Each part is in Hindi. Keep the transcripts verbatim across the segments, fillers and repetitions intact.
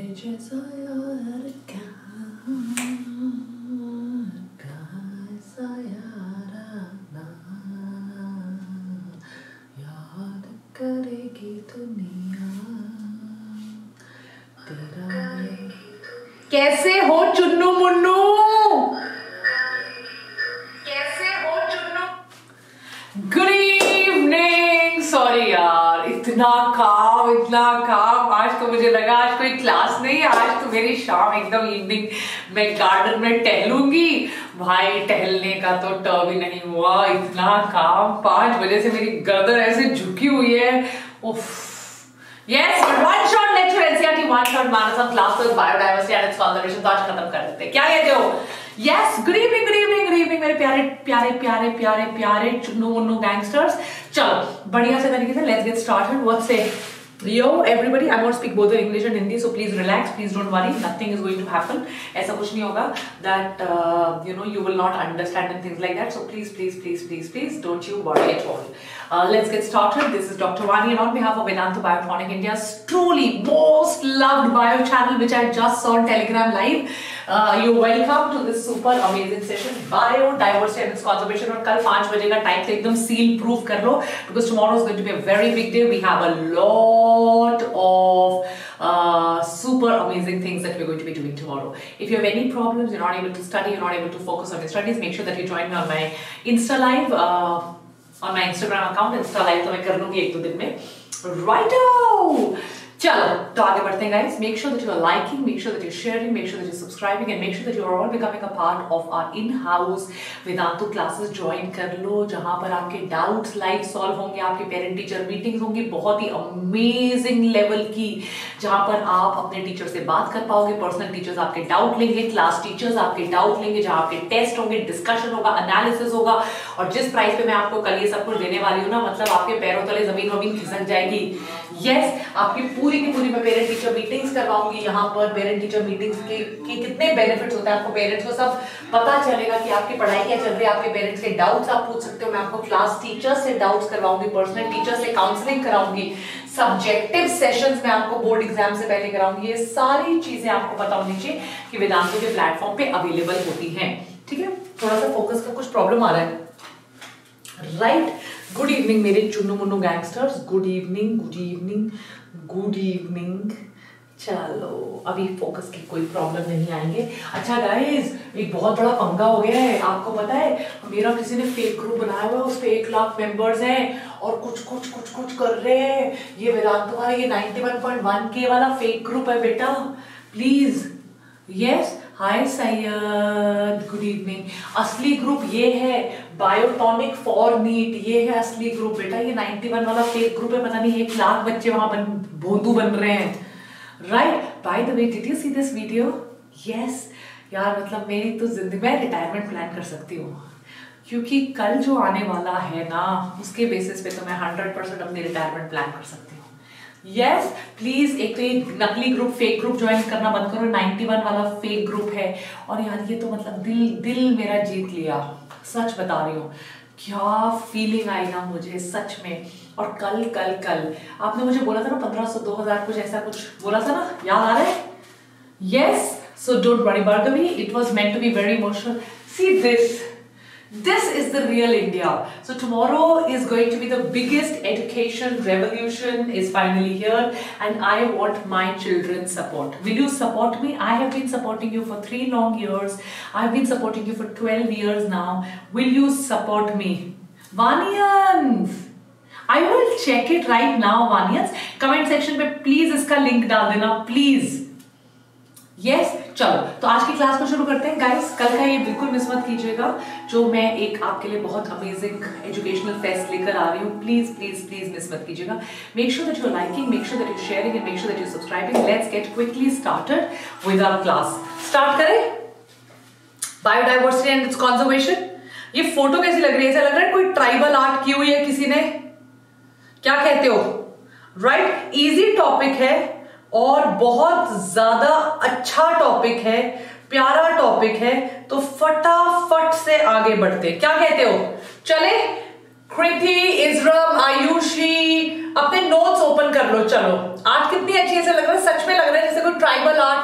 जैसा यार कहाँ कैसा याराना याद करेगी दुनिया तेरा। कैसे हो चुन्नू मुन्नू, कैसे हो चुन्नू? Good evening. सॉरी यार, इतना काम इतना काम। आज तो मुझे लगा आज कोई क्लास नहीं, आज तो मेरी शाम एकदम इवनिंग मैं गार्डन में टहलूंगी। भाई टहलने का तो टर्म ही नहीं हुआ, इतना काम। पांच बजे से मेरी गर्दन ऐसे झुकी हुई है। उफ। Yes, but one shot lecture N C E R T, one shot marathon class with biodiversity and its conservation। तो आज खत्म कर देते हैं, क्या कहते हो? Yes, good evening, good evening, good evening मेरे प्यारे प्यारे प्यारे प्यारे प्यारे चुन्नू मुन्नू गैंगस्टर्स। चलो बढ़िया से तरीके से let's get started। What say? Yo everybody, I'm going to speak both in English and Hindi, so please relax, please don't worry, nothing is going to happen। ऐसा कुछ नहीं होगा that uh, you know you will not understand and things like that, so please please please please please don't you worry at all। Uh, let's get started। This is Doctor Vani and on behalf of Vedanta Biotonic, India's truly most loved bio channel, which I just saw on Telegram live, uh, you're welcome to this super amazing session, biodiversity and its conservation। और कल पांच बजे का टाइम तो एकदम seal proof कर लो, because tomorrow is going to be a very big day। We have a lot of uh, super amazing things that we're going to be doing tomorrow। If you have any problems, you're not able to study, you're not able to focus on your studies, make sure that you join me on my Insta live, uh, on my Instagram account। Insta live तो मैं कर लूंगी एक दो दिन में। Righto! चलो तो आगे बढ़ते हैं guys। Make sure that you are liking, make sure that you're sharing, make sure that you're subscribing and make sure that you are all becoming a part of our in-house Vedantu classes। Join कर लो जहाँ पर आपके doubts live solve होंगे, आपके parent teacher meetings होंगी बहुत ही amazing level की, जहाँ पर आप अपने टीचर से बात कर पाओगे। पर्सनल टीचर्स आपके डाउट लेंगे, क्लास टीचर्स आपके डाउट लेंगे, जहाँ आपके टेस्ट होंगे, डिस्कशन होगा, एनालिसिस होगा। और जिस प्राइस पे मैं आपको कल ये सब कुछ देने वाली हूँ ना, मतलब आपके पैरों तले जमीन वमीन खिसक जाएगी। यस, आपकी पूरी की पूरी मैं पेरेंट टीचर मीटिंग्स करवाऊंगी। यहाँ पर पेरेंट टीचर मीटिंग्स के, के कितने बेनिफिट्स होते हैं आपको, पेरेंट्स को सब पता चलेगा कि आपकी पढ़ाई क्या चल रही है। आपके पेरेंट्स के डाउट्स आप पूछ सकते हो, मैं आपको क्लास टीचर्स से डाउट्स करवाऊंगी, पर्सनल टीचर से काउंसलिंग कराऊंगी, सब्जेक्टिव सेशंस में आपको बोर्ड एग्जाम से पहले कराऊंगी। ये सारी चीजें आपको पता होनी चाहिए कि वेदांतु के प्लेटफॉर्म पे अवेलेबल होती हैं। ठीक है, थोड़ा सा फोकस का कुछ प्रॉब्लम आ रहा है, राइट। गुड इवनिंग मेरे चुन्नू मुन्नू gangsters, good evening good evening good evening. चलो अभी फोकस की कोई प्रॉब्लम नहीं आएंगे। अच्छा गाइस, एक बहुत बड़ा पंगा हो गया है, आपको पता है मेरा किसी ने फेक ग्रुप बनाया हुआ है, उस पे एक लाख मेंबर्स हैं और कुछ कुछ कुछ कुछ कर रहे हैं। ये वेदांत वाला ये इक्यानवे पॉइंट एक के वाला फेक ग्रुप है बेटा, please. Yes, hi Syed, good evening. असली ग्रुप ये है बायोटॉनिक फॉर नीट, ये है असली ग्रुप बेटा। ये इक्यानवे वाला फेक ग्रुप है, पता नहीं एक लाख बच्चे वहां बन भोंदू बन रहे हैं। Right, by the way did you see this video? Yes यार, मतलब मेरी तो जिंदगी में रिटायरमेंट प्लान कर सकती हूँ, क्योंकि कल जो आने वाला है ना, उसके बेसिस पे तो मैं हंड्रेड परसेंट अपनी रिटायरमेंट प्लान कर सकती हूँ। यस yes, प्लीज एक तो ये नकली ग्रुप फेक ग्रुप ज्वाइन करना बंद करो, इक्यानवे वाला फेक ग्रुप है। और यार ये तो मतलब दिल दिल मेरा जीत लिया, सच बता रही हूँ। क्या फीलिंग आई ना मुझे सच में। और कल कल कल आपने मुझे बोला था ना पंद्रह सौ दो हजार कुछ ऐसा कुछ बोला था ना, याद आ रहा है? Yes, so don't worry Bhargavi, it was meant to be very emotional. See this This is the real India। So tomorrow is going to be the biggest education revolution is finally here, and I want my children's support. Will you support me? I have been supporting you for three long years. I've been supporting you for twelve years now. Will you support me? Vanians, I will check it right now, Vanians। Comment section पे please इसका link डाल देना, please। यस yes, चलो तो आज की क्लास को शुरू करते हैं गाइस। कल का ये बिल्कुल मिस मत कीजिएगा, जो मैं एक आपके लिए बहुत अमेजिंग एजुकेशनल फेस्ट लेकर आ रही हूँ। प्लीज प्लीज प्लीज मिस मत कीजिएगा। Make sure that you are liking, make sure that you sharing and make sure that you subscribing. Let's get quickly started with our class. Start करें बायोडाइवर्सिटी एंड इट्स कंजर्वेशन। ये फोटो कैसी लग रही है? ऐसा लग रहा है कोई ट्राइबल आर्ट की हुई है किसी ने, क्या कहते हो? राइट, इजी टॉपिक है और बहुत ज्यादा अच्छा टॉपिक है, प्यारा टॉपिक है, तो फटाफट से आगे बढ़ते। क्या कहते हो? चले, कृति, इजरम, आयुषी, अपने नोट्स ओपन कर लो। चलो आज कितनी अच्छी ऐसे लग रहा है, सच में लग रहा है जैसे कोई ट्राइबल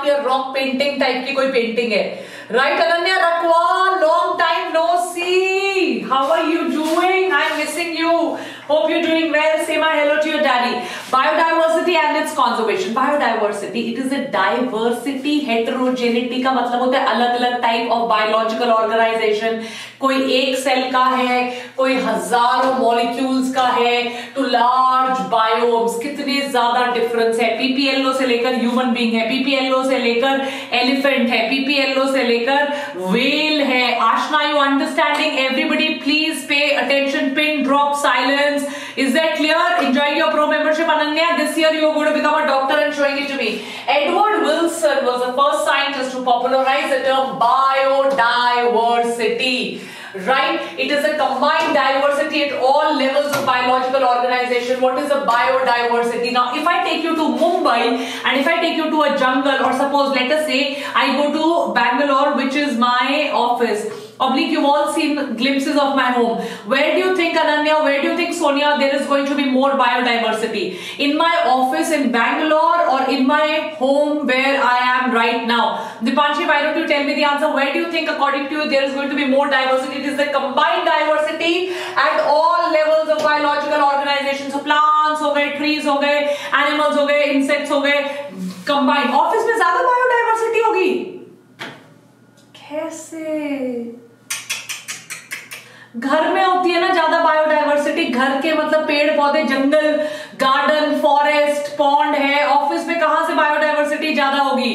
ये रॉक पेंटिंग टाइप की कोई पेंटिंग है, right Ananya Rakhwal, long time no see, how are you doing, I am missing you, hope you're doing well, say my hello to your daddy. Biodiversity and its conservation. Biodiversity, it is a diversity, heterogeneity का मतलब होता है अलग अलग टाइप ऑफ बायोलॉजिकल ऑर्गेनाइजेशन, कोई एक सेल का है, कोई हजारों मॉलिक्यूल्स का है, टू लार्ज बायोम्स, कितने ज्यादा डिफरेंस है, पीपीएलओ से लेकर ह्यूमन बीइंग है, पीपीएलओ से लेकर एलिफेंट है, पीपीएलओ से लेकर व्हेल है. Aashna, you understanding? Everybody please pay attention, pin drop, silence. Is that clear? Enjoying your pro membership, Ananya. This year you are going to become a doctor and showing it to me. Edward Wilson was the first scientist to popularize the term biodiversity. Right? It is a combined diversity at all levels of biological organization. What is a biodiversity? Now, if I take you to Mumbai and if I take you to a jungle, or suppose let us say I go to Bangalore, which is my office. Oblique, you've all seen glimpses of my home. Where do you think, Ananya, where do you think, Sonia, there is going to be more biodiversity? In my office in Bangalore or in my home where I am right now? Dipanshi, why don't you tell me the answer? Where do you think, according to you, there is going to be more diversity? It is the combined diversity at all levels of biological organization. So plants हो गए, trees हो गए, animals हो गए, insects हो गए, combined. Office में ज्यादा biodiversity होगी? कैसे? घर में होती है ना ज्यादा बायोडाइवर्सिटी, घर के मतलब पेड़ पौधे, जंगल, गार्डन, फॉरेस्ट, पॉन्ड है. ऑफिस में कहां से बायोडाइवर्सिटी ज्यादा होगी?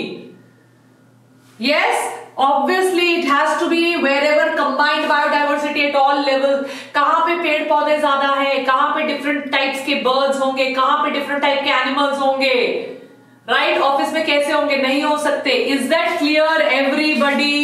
Yes, obviously it has to be wherever combined biodiversity at all levels. कहां पे पेड़ पौधे ज्यादा है, कहां पे डिफरेंट टाइप्स के बर्ड्स होंगे, कहां पे डिफरेंट टाइप के एनिमल्स होंगे, राइट right? ऑफिस में कैसे होंगे? नहीं हो सकते. Is that clear everybody?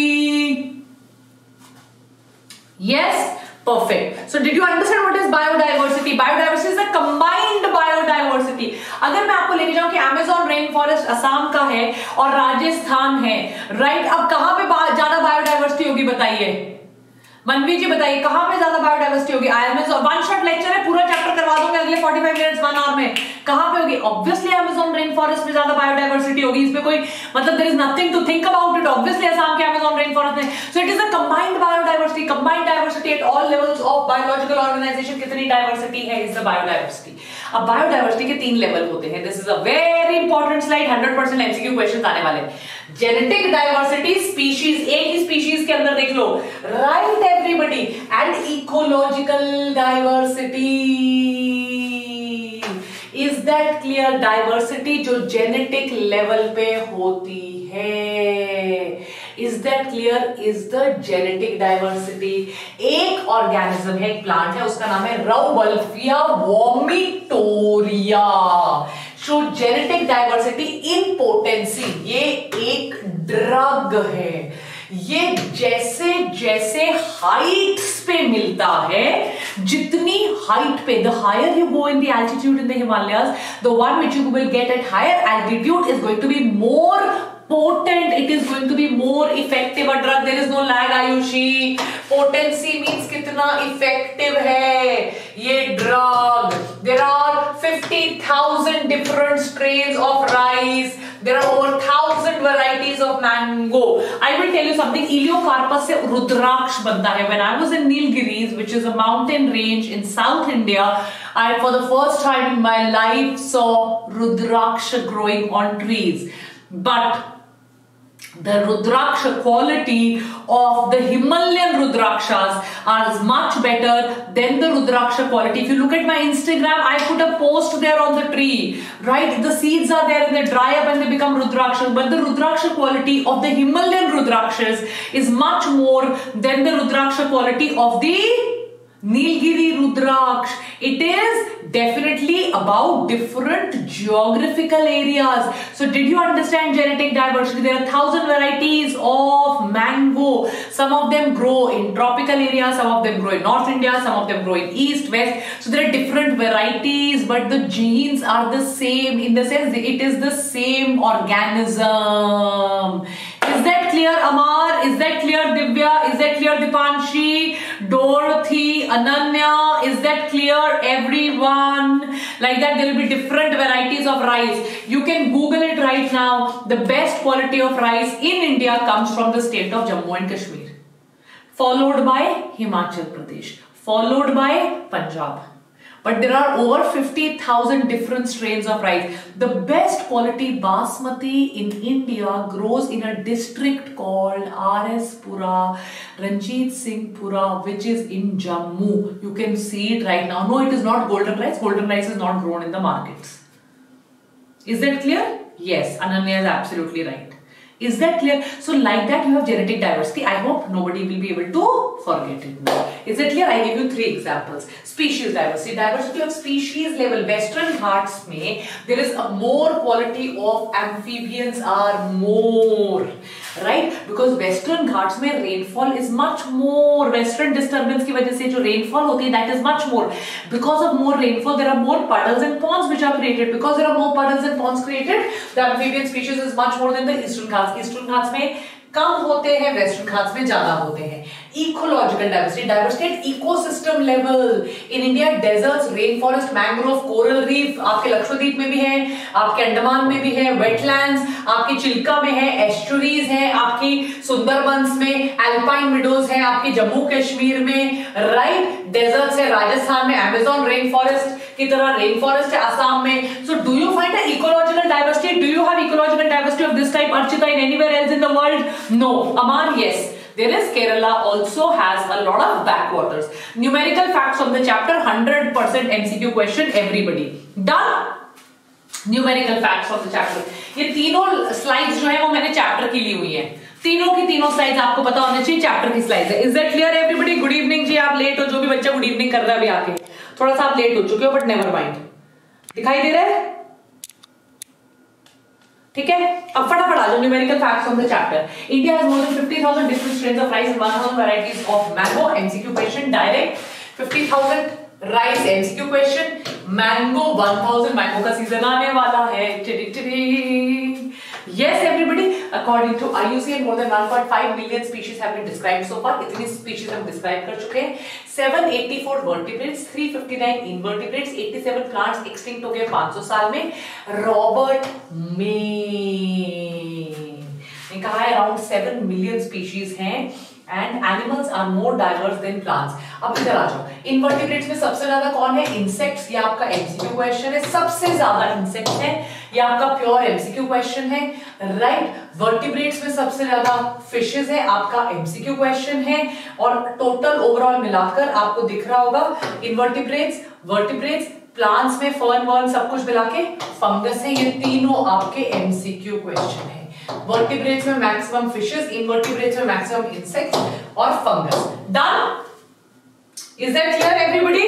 Yes, perfect. So did you understand what is biodiversity? Biodiversity is a combined biodiversity. अगर मैं आपको लेके जाऊं कि Amazon रेन फॉरेस्ट असम का है और राजस्थान है, राइट right? अब कहां पे ज्यादा बायोडाइवर्सिटी होगी बताइए? मनवी जी बताइए कहां पे ज्यादा बायोडाइवर्सिटी होगी? Amazon वन शॉट लेक्चर है, पूरा चैप्टर करवा दूंगा अगले पैंतालीस मिनट्स वन आवर में. कहां पे होगी? ऑब्वियसली Amazon रेन फॉरेस्ट में ज्यादा बायोडाइवर्सिटी होगी. इसमें कोई मतलब there is nothing to think about it. Obviously Assam के Amazon रेन फॉरेस्ट में. So it is a combined biodiversity. Combined diversity at all levels of biological organisation. कितनी डाइवर्सिटी है? Is the biodiversity. अब बायोडाइवर्सिटी के तीन लेवल होते हैं. This is a very important slide. Hundred percent MCQ questions आने वाले हैं. जेनेटिक डाइवर्सिटी, स्पीशीज, एक ही स्पीशीज के अंदर देख लो, right everybody. And ecological diversity. Is that clear? Diversity जो जेनेटिक लेवल पे होती है. Is that clear? Is the genetic diversity. एक ऑर्गेनिज्म है, एक प्लांट है, उसका नाम है Rauvolfia vomitoria. Show genetic diversity in potency. ये एक ड्रग है. ये जैसे जैसे हाइट्स पे मिलता है, जितनी हाइट पे, the higher you go in the altitude in the Himalayas, the one which you will get at higher altitude is going to be more potent, it is going to be more effective a drug. There is no lag, Ayushi. Potency means कितना effective है ये drug. There are fifty thousand different strains of rice. There are over one thousand varieties of mango. I will tell you something. Eliocarpus से रुद्राक्ष बनता है. When I was in Nilgiris, which is a mountain range in South India, I for the first time in my life saw rudraksha growing on trees. But the rudraksha quality of the Himalayan rudrakshas are much better than the rudraksha quality. If you look at my Instagram, I put a post there on the tree, right? The seeds are there and they dry up and they become rudrakshas. But the rudraksha quality of the Himalayan rudrakshas is much more than the rudraksha quality of the Nilgiri Rudraksh. It is definitely about different geographical areas. So did you understand genetic diversity? There are thousand varieties of mango. Some of them grow in tropical areas, some of them grow in North India, some of them grow in East, West. So there are different varieties, but the genes are the same in the sense that it is the same organism. Is that clear, Amar? Is that clear, Divya? Is that clear, Dipanshi? Dorothy, Ananya, is that clear, everyone? Like that, there will be different varieties of rice. You can Google it right now. The best quality of rice in India comes from the state of Jammu and Kashmir, followed by Himachal Pradesh, followed by Punjab. But there are over fifty thousand different strains of rice. The best quality basmati in India grows in a district called R S Pura, Ranjit Singh Pura, which is in Jammu. You can see it right now. No, it is not golden rice. Golden rice is not grown in the markets. Is that clear? Yes, Ananya is absolutely right. Is that clear? So like that you have genetic diversity. I hope nobody will be able to forget it now. Is it clear? I give you three examples. Species diversity. Diversity of species level. Western Ghats में there is a more quality of amphibians are more, right? Because Western Ghats में rainfall is much more. Western disturbance की वजह से जो rainfall होती है that is much more. Because of more rainfall there are more puddles and ponds which are created. Because there are more puddles and ponds created, the amphibian species is much more than the Eastern Ghats. Eastern Ghats में कम होते हैं, वेस्टर्न घाट्स में ज्यादा होते हैं. Ecological diversity. Diversity at ecosystem level. In India deserts, rain forest, mangrove, coral reef आपके लक्षद्वीप में भी है, आपके अंडमान में भी है, वेटलैंड्स आपकी चिल्का में है, एस्चुरीज है आपकी सुंदरबंस में, एल्पाइन मिडोज है आपकी जम्मू कश्मीर में, राइट. डेजर्ट्स है राजस्थान में, अमेज़न रेन फॉरेस्ट की तरह रेन फॉरेस्ट है असम में. So do you find a ecological diversity? Do you have ecological diversity of this type, Archita, in anywhere else in the world? No. Aman, yes. There is. Kerala also has a lot of backwaters. Numerical facts of the chapter, one hundred percent M C Q question, everybody. Done? Numerical facts of the chapter. ये तीनों slides जो है वो मैंने chapter की ली हुई है. तीनों की तीनों slides आपको पता होने चाहिए chapter की slides है. Is that clear everybody? Good evening जी. आप late हो, जो भी बच्चा good evening कर रहा है अभी आके, थोड़ा सा आप late हो चुके हो, but never mind. दिखाई दे रहा है? ठीक है. अब फटाफट आ जाओ. Numerical facts on the chapter. India has more than fifty thousand different strains of rice and one thousand varieties of mango. MCQ question direct. fifty thousand rice MCQ question. Mango one thousand. Mango का सीजन आने वाला है. Yes everybody, according to I U C N more than one point five million species have been described so far. इतनी species हम describe कर चुके हैं. seven hundred eighty-four vertebrates, three hundred fifty-nine invertebrates, eighty-seven plants extinct हो गए five hundred साल में. रॉबर्ट मे ने कहा है around seven million species हैं and animals are more diverse than plants. अब इधर आ जाओ. इनवर्टिब्रेट्स में सबसे ज्यादा कौन है? इंसेक्ट्स. ये आपका एमसीक्यू क्वेश्चन है. सबसे ज्यादा इंसेक्ट्स हैं. ये आपका प्योर एमसीक्यू क्वेश्चन है, राइट. वर्टिब्रेट्स में सबसे ज्यादा फिशेस है, आपका एमसीक्यू क्वेश्चन है. और टोटल ओवरऑल मिलाकर आपको दिख रहा होगा इनवर्टिब्रेट्स, वर्टिब्रेट्स, प्लांट्स में फर्न वर्न सब कुछ मिला के फंगस है. ये तीनों आपके एमसीक्यू क्वेश्चन है. वर्टिब्रेट्स में मैक्सिमम फिशेस, इनवर्टिब्रेट्स में मैक्सिमम इंसेक्ट्स और fungus. Done? Is that clear everybody?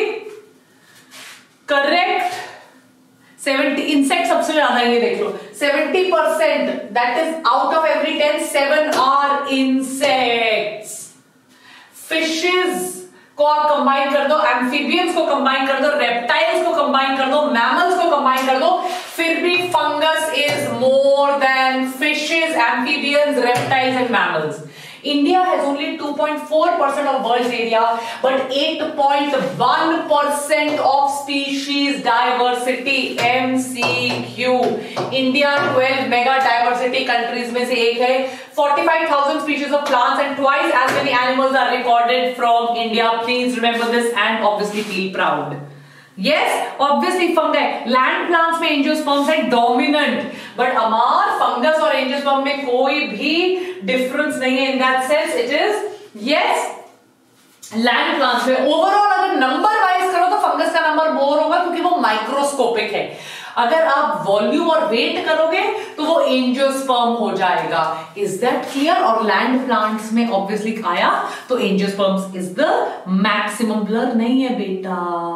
Correct. seventy insect सबसे ज्यादा है, ये देख लो. seventy percent that is out of every ten, seven are insects. Fishes को आप कंबाइन कर दो, एम्फीबियंस को कंबाइन कर दो, रेप्टाइल्स को कंबाइन कर दो, मैमल्स को कंबाइन कर दो, फिर भी fungus is more than fishes, amphibians, reptiles and mammals. India has only two point four percent of world's area, but eight point one percent of species diversity. M C Q. India twelve mega diversity countries में से एक है. forty-five thousand species of plants and twice as many animals are recorded from India. Please remember this and obviously feel proud. Yes, obviously fungi. Land plants में angiosperms है dominant, but हमार fungus और angiosperm में कोई भी difference नहीं है. In that sense, it is yes. Land plants में overall अगर number wise करो तो fungus का number more होगा क्योंकि वो microscopic है. अगर आप वॉल्यूम और वेट करोगे तो वो एंजियोस्पर्म हो जाएगा. Is that clear? और लैंड प्लांट्स में ऑब्वियसली आया तो angiosperms is the maximum. Blur नहीं है बेटा,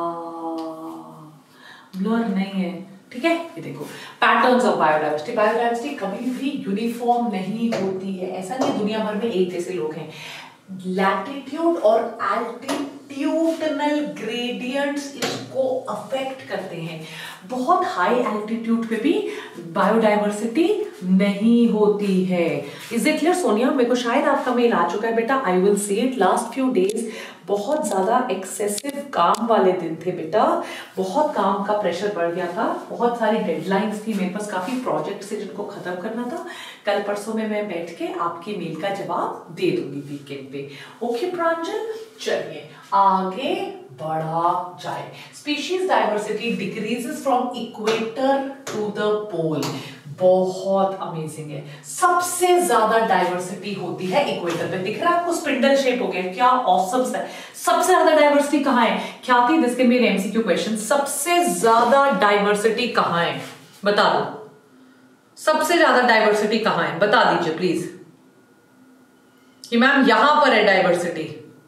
ब्लर नहीं है, ठीक है. ये देखो पैटर्न्स ऑफ बायोडाइवर्सिटी. बायोडाइवर्सिटी कभी भी यूनिफॉर्म नहीं होती है. ऐसा नहीं दुनिया भर में एक जैसे लोग हैं. लैटिट्यूड और एल्टीट्यूड एल्टीट्यूडनल ग्रेडियंट्स इसको अफेक्ट करते हैं। बहुत हाई एल्टीट्यूड पे भी बायोडाइवर्सिटी नहीं होती है। Is it clear Sonia? मेरे को शायद आपका मेल आ चुका है बेटा। I will see it. Last few days बहुत ज्यादा एक्सेसिव काम वाले दिन थे बेटा, बहुत काम का प्रेशर बढ़ गया था, बहुत सारी डेडलाइंस थी मेरे पास, काफी प्रोजेक्ट्स थे जिनको खत्म करना था। कल परसों में मैं बैठ के आपकी मेल का जवाब दे दूंगी वीकेंड पे। ओके प्रांजल, चलिए आगे बढ़ा जाए। Species diversity decreases from equator to the pole. बहुत अमेजिंग है। सबसे ज्यादा डाइवर्सिटी होती है इक्वेटर पे। दिख रहा है आपको? स्पिंडल शेप हो गया, क्या ऑसम है। सबसे ज्यादा डाइवर्सिटी कहां है? Khyati, this can be an MCQ question. सबसे ज्यादा डाइवर्सिटी कहां है बता दो। सबसे ज्यादा डाइवर्सिटी कहां है बता दीजिए प्लीज। कि मैम यहां पर है diversity.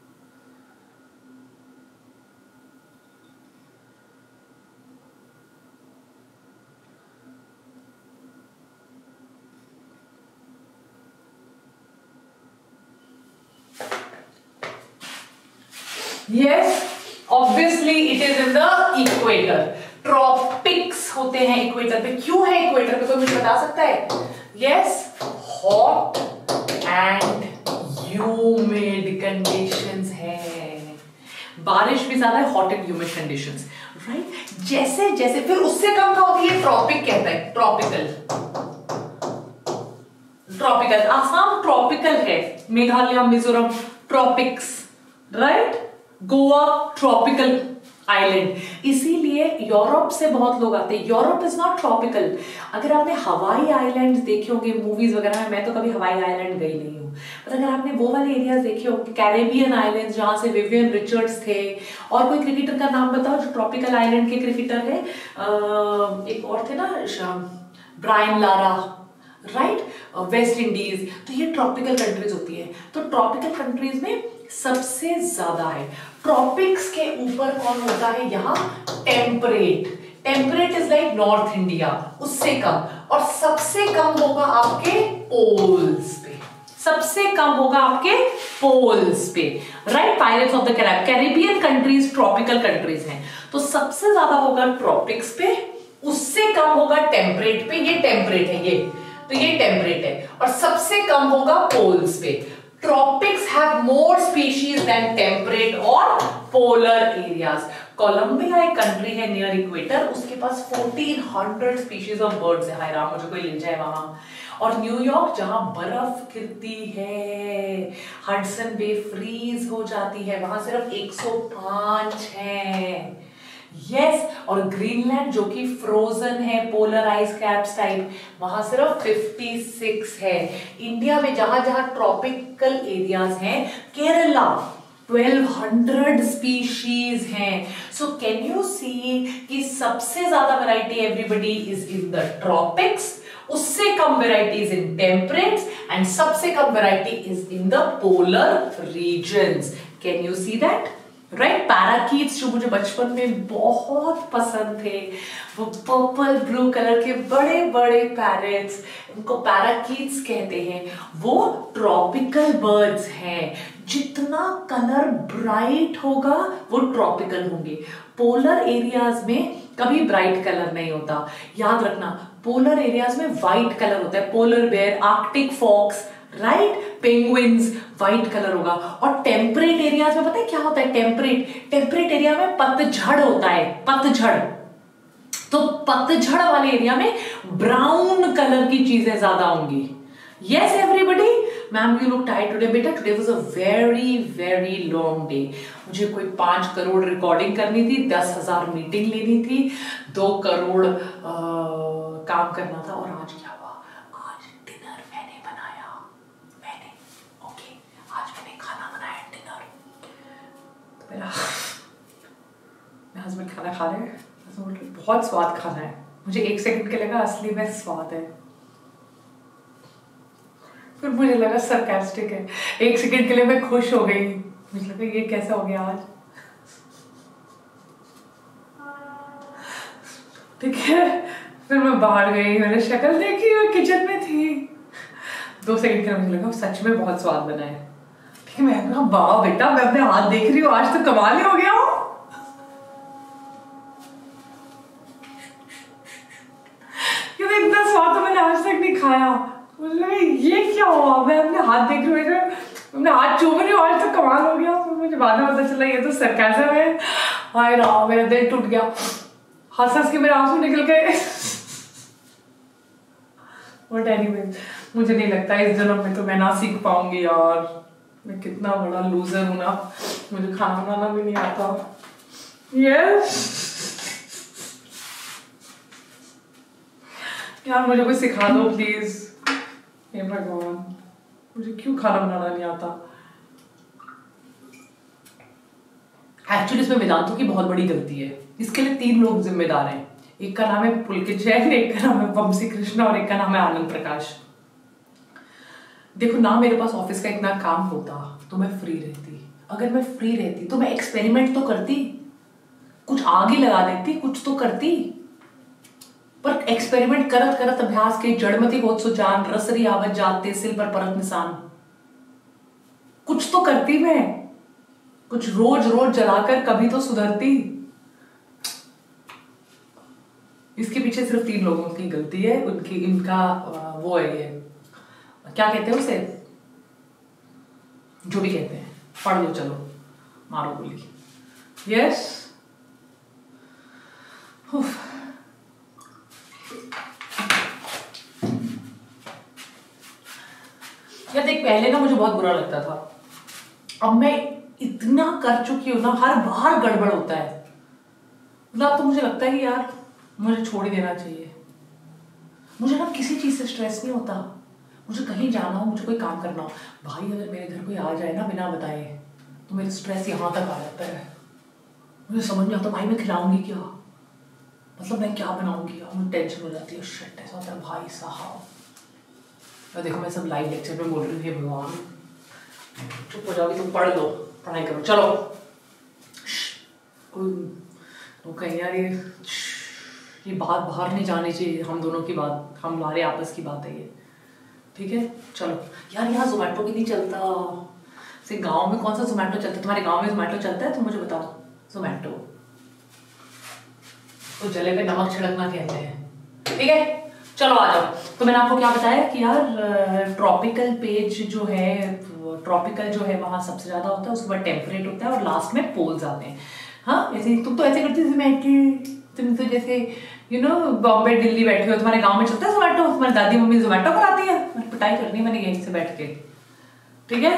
Yes, obviously it is in the equator. Tropics होते हैं इक्वेटर पे। क्यों है इक्वेटर पे? कोई मुझे बता सकता है? Yes, hot and humid conditions है। बारिश भी ज्यादा है, hot and humid conditions, right? जैसे जैसे फिर उससे कम का होती है ट्रॉपिक कहता है। ट्रॉपिकल ट्रॉपिकल आसाम ट्रॉपिकल है, Meghalaya Mizoram tropics, right? Goa tropical island. इसीलिए यूरोप से बहुत लोग आते हैं। Europe is not tropical. अगर आपने हवाई आइलैंड देखे होंगे मूवीज वगैरह में, मैं तो कभी हवाई आइलैंड गई नहीं हूँ, पर अगर आपने वो वाले एरियाज देखे होंगे, कैरेबियन आइलैंड जहां से विवियन रिचर्ड्स थे, और कोई क्रिकेटर का नाम बताओ जो ट्रॉपिकल आइलैंड के क्रिकेटर है। आ, एक और थे ना, Brian Lara, right? West Indies. तो ये ट्रॉपिकल कंट्रीज होती है। तो ट्रॉपिकल कंट्रीज में सबसे ज्यादा है। ट्रॉपिक्स के ऊपर कौन होता है? यहाँ temperate. Temperate is like North India, उससे कम। और सबसे कम होगा आपके पोल्स पे। सबसे कम होगा आपके पोल्स पे, right? Pirates of the Caribbean, Caribbean countries tropical countries हैं। तो सबसे ज्यादा होगा ट्रॉपिक्स पे, उससे कम होगा टेम्परेट पे। ये टेम्परेट है, ये तो ये टेम्परेट है। और सबसे कम होगा पोल्स पे। Tropics have more species than temperate और polar areas. कोलंबिया एक कंट्री है नियर इक्वेटर, उसके पास fourteen hundred species of birds है। हाय राम, मुझे कोई ले जाए वहां। और न्यूयॉर्क जहां बर्फ गिरती है, हडसन बे फ्रीज हो जाती है, वहां सिर्फ एक सौ पाँच है। यस yes, और ग्रीनलैंड जो कि फ्रोजन है, पोलर आइस कैप्स टाइप, वहां सिर्फ छप्पन है। इंडिया में जहां जहां ट्रॉपिकल एरियाज हैं, केरला ट्वेल्व हंड्रेड स्पीशीज हैं। सो कैन यू सी कि सबसे ज्यादा variety everybody is in the tropics, उससे कम वैरायटीज इन टेम्परेट्स, एंड सबसे कम variety is in the polar regions. Can you see that? Right? Parakeets जो मुझे बचपन में बहुत पसंद थे, वो पर्पल ब्लू कलर के बड़े बड़े पैरेट्स, उनको पैराकीट्स कहते हैं। वो ट्रॉपिकल बर्ड्स हैं। जितना कलर ब्राइट होगा वो ट्रॉपिकल होंगे। पोलर एरियाज में कभी ब्राइट कलर नहीं होता, याद रखना। पोलर एरियाज में व्हाइट कलर होता है। Polar bear, arctic fox, right? Penguins white colour होगा। और टेम्परेट एरियाज में पता है क्या होता है? टेम्परेट टेम्परेट एरिया में पतझड़ होता है, पतझड़। तो पतझड़ वाले एरिया में ब्राउन कलर की चीजें ज्यादा होंगी। Yes everybody, ma'am you look tired today. बेटा today was a very very long day. मुझे कोई पांच करोड़ रिकॉर्डिंग करनी थी, दस हजार मीटिंग लेनी थी, दो करोड़ आ, काम करना था। और आज क्या हुआ? आज डिनर मैंने बनाया। मैंने ओके आज मैंने खाना बनाया, डिनर। तो मेरा हस्बैंड खाना खा रहे हैं, बहुत स्वाद खाना है। मुझे एक सेकंड के लगा असली में स्वाद है, फिर मुझे लगा सरकास्टिक है। एक सेकंड के लिए मैं खुश हो गई, मुझे लगा ये कैसा हो गया आज। ठीक है, फिर मैं बाहर गई, मैंने शक्ल देखी और किचन में थी। दो सेकंड के लिए मुझे लगा सच में बहुत स्वाद बना है। मैं कहा वाह बेटा, मैं अपने हाथ देख रही हूँ, आज तो कमाल ही हो गया हो। ये इतना स्वाद तो मैंने आज तक नहीं खाया। मतलब ये क्या हुआ, मैं अपने हाथ देख रही हूँ, अपने हाथ चूम रही हूँ, आज तो कमाल हो गया। तो मुझे बाद में पता चला ये तो सरकाज़म है। हाय राम, मेरा दिल टूट गया, हंस हंस के मेरे आंसू निकल गए। बट एनीवे, मुझे नहीं लगता इस जन्म में तो मैं ना सीख पाऊंगी यार। मैं कितना बड़ा लूजर हूं ना, मुझे खाना बनाना भी नहीं आता। यस यार, मुझे कोई सिखा दो प्लीज। हे भगवान, मुझे क्यों खाना बनाना नहीं आता। एक्चुअली इसमें वेदांतों की बहुत बड़ी गलती है। इसके लिए तीन लोग जिम्मेदार हैं। एक का नाम है पुलकित जैन, एक का नाम है वंशी कृष्णा और एक का नाम है आनंद प्रकाश। देखो ना, मेरे पास ऑफिस का इतना काम होता तो मैं फ्री रहती। अगर मैं फ्री रहती तो मैं एक्सपेरिमेंट तो करती, कुछ आग ही लगा देती, कुछ तो करती। पर एक्सपेरिमेंट करत करत अभ्यास के जड़मती होत सुजान, रसरी आवत जाते सिल पर परत निशान। कुछ तो करती मैं, कुछ रोज रोज जलाकर कभी तो सुधरती। इसके पीछे सिर्फ तीन लोगों की गलती है। उनकी इनका वो है, ये क्या कहते हैं उसे, जो भी कहते हैं, पढ़ लो, चलो मारो गोली। यस यार देख, पहले ना मुझे बहुत बुरा लगता था। अब मैं इतना कर चुकी हूं ना, हर बार गड़बड़ होता है। मतलब अब तो मुझे लगता है कि यार मुझे छोड़ ही देना चाहिए। मुझे ना किसी चीज से स्ट्रेस नहीं होता। मुझे कहीं जाना हो, मुझे कोई काम करना हो, भाई अगर मेरे घर कोई आ जाए ना बिना बताए, तो मेरा स्ट्रेस यहाँ तक आ जाता है। मुझे समझ नहीं आता भाई मैं खिलाऊंगी क्या, मतलब मैं क्या बनाऊंगी। मुझे टेंशन हो जाती है। शिट, ऐसा होता है भाई साहब। और देखो मैं सब लाइव लेक्चर में बोल रही हूँ, हे भगवान चुप हो जाओगी, तुम पढ़ लो, पढ़ाई करो, चलो। कोई तो कहीं यार ये ये बात बाहर नहीं जानी चाहिए, हम दोनों की बात, हम हमारे आपस की बात है ये, ठीक है। चलो यार, यहाँ जोमेटो भी नहीं चलता। से गांव में कौन सा जोमेटो चलता है? तुम्हारे गांव में जोमेटो चलता है? तुम मुझे बताओ। जोमेटो तो जले पे नमक छिड़कना कहते हैं, ठीक है। चलो आ जाओ। तो मैंने आपको क्या बताया कि यार ट्रॉपिकल पेज जो है, ट्रॉपिकल जो है वहां सबसे ज्यादा होता है, उसके बाद टेम्परेट होता है और लास्ट में पोल्स आते हैं। हाँ, ऐसे तुम तो ऐसे करती थी, मैं तुम तो जैसे यू नो बॉम्बे दिल्ली बैठी हो, तुम्हारे गांव में चलता है जोमेटो, तुम्हारी दादी मम्मी जोमेटो कराती है। मैंने पिटाई करनी मैंने यहीं से बैठ के, ठीक है।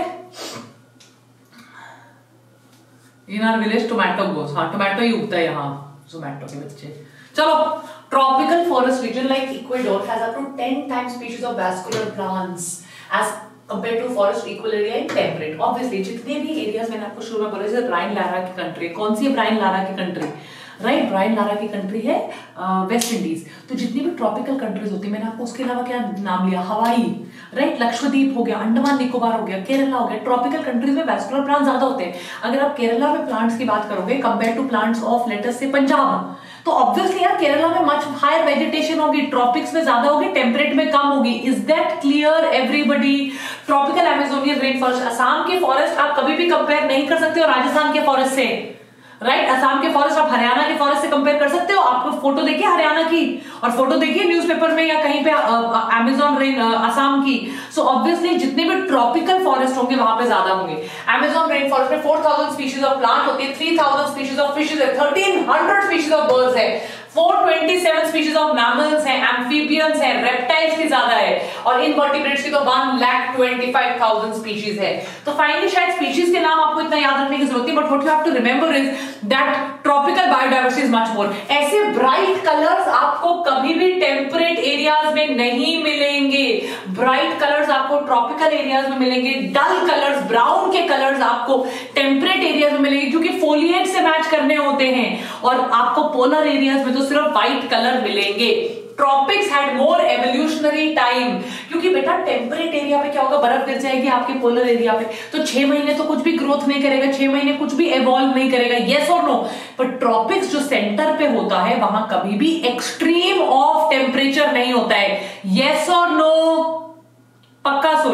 In our village tomato goes, हाँ टोमेटो ही उगता है यहाँ, जोमेटो के बच्चे। चलो, tropical forest region like Ecuador has up to ten times species of vascular plants as compared to forest equal area in temperate. Obviously जितने भी एरियाज मैंने आपको शुरू में बोला, जैसे ब्रायन लारा की कंट्री, कौन सी है ब्रायन लारा की कंट्री, राइट, ब्रायन लारा की कंट्री है वेस्ट इंडीज। तो जितनी भी ट्रॉपिकल कंट्रीज होती है, मैंने आपको उसके अलावा क्या नाम लिया, हवाई, राइट, लक्षद्वीप हो गया, अंडमान निकोबार हो गया, केरला हो गया। ट्रॉपिकल कंट्रीज में वैस्कुलर प्लांट ज्यादा होते हैं। अगर आप केरला में प्लांट्स की बात करोगे compare to plants of lettuce से पंजाब, तो ऑब्वियसली यार केरला में मच हायर वेजिटेशन होगी, ट्रॉपिक्स में ज्यादा होगी, टेम्परेट में कम होगी। Is that clear everybody? Tropical Amazonian rain forest, Assam के फॉरेस्ट आप कभी भी कंपेयर नहीं कर सकते हो राजस्थान के फॉरेस्ट से, राइट। असम के फॉरेस्ट आप हरियाणा के फॉरेस्ट से कंपेयर कर सकते हो। आपको फोटो देखिए हरियाणा की और फोटो देखिए न्यूज़पेपर में या कहीं पे अमेजोन रेन असम की। सो ऑब्वियसली जितने भी ट्रॉपिकल फॉरेस्ट होंगे वहां पे ज्यादा होंगे। अमेजोन रेन फॉरेस्ट में four thousand species of plant होती है, three thousand species of fishes है, thirteen hundred species of birds है, four twenty seven species of mammals हैं, एम्फीबियंस हैं, रेप्टाइल्स की ज्यादा है और इनवर्टिब्रेट्स की तो one lakh twenty five thousand species है। तो फाइनली शायद स्पीशीज के नाम आपको इतना याद रखने की जरूरत है, but what you have to remember is that tropical biodiversity is much more. ऐसे ब्राइट कलर्स आपको कभी भी टेम्परेट एरियाज में नहीं मिलेंगे। ब्राइट कलर्स आपको ट्रॉपिकल एरियाज में मिलेंगे, डल कलर्स, ब्राउन के कलर्स आपको टेम्परेट एरियाज में मिलेंगे, क्योंकि फोलिएज से मैच करने होते हैं। और आपको पोलर एरियाज में तो सिर्फ व्हाइट कलर मिलेंगे। Tropics had more evolutionary time, क्योंकि बेटा टेम्परेट एरिया पे क्या होगा, बर्फ गिर जाएगी आपके पोलर एरिया पे, तो छह महीने तो कुछ भी ग्रोथ नहीं करेगा, छह महीने कुछ भी एवॉल्व नहीं करेगा, यस और नो। पर ट्रॉपिक्स जो सेंटर पे होता है वहां कभी भी एक्सट्रीम ऑफ टेम्परेचर नहीं होता है, यस और नो, पक्का सुन।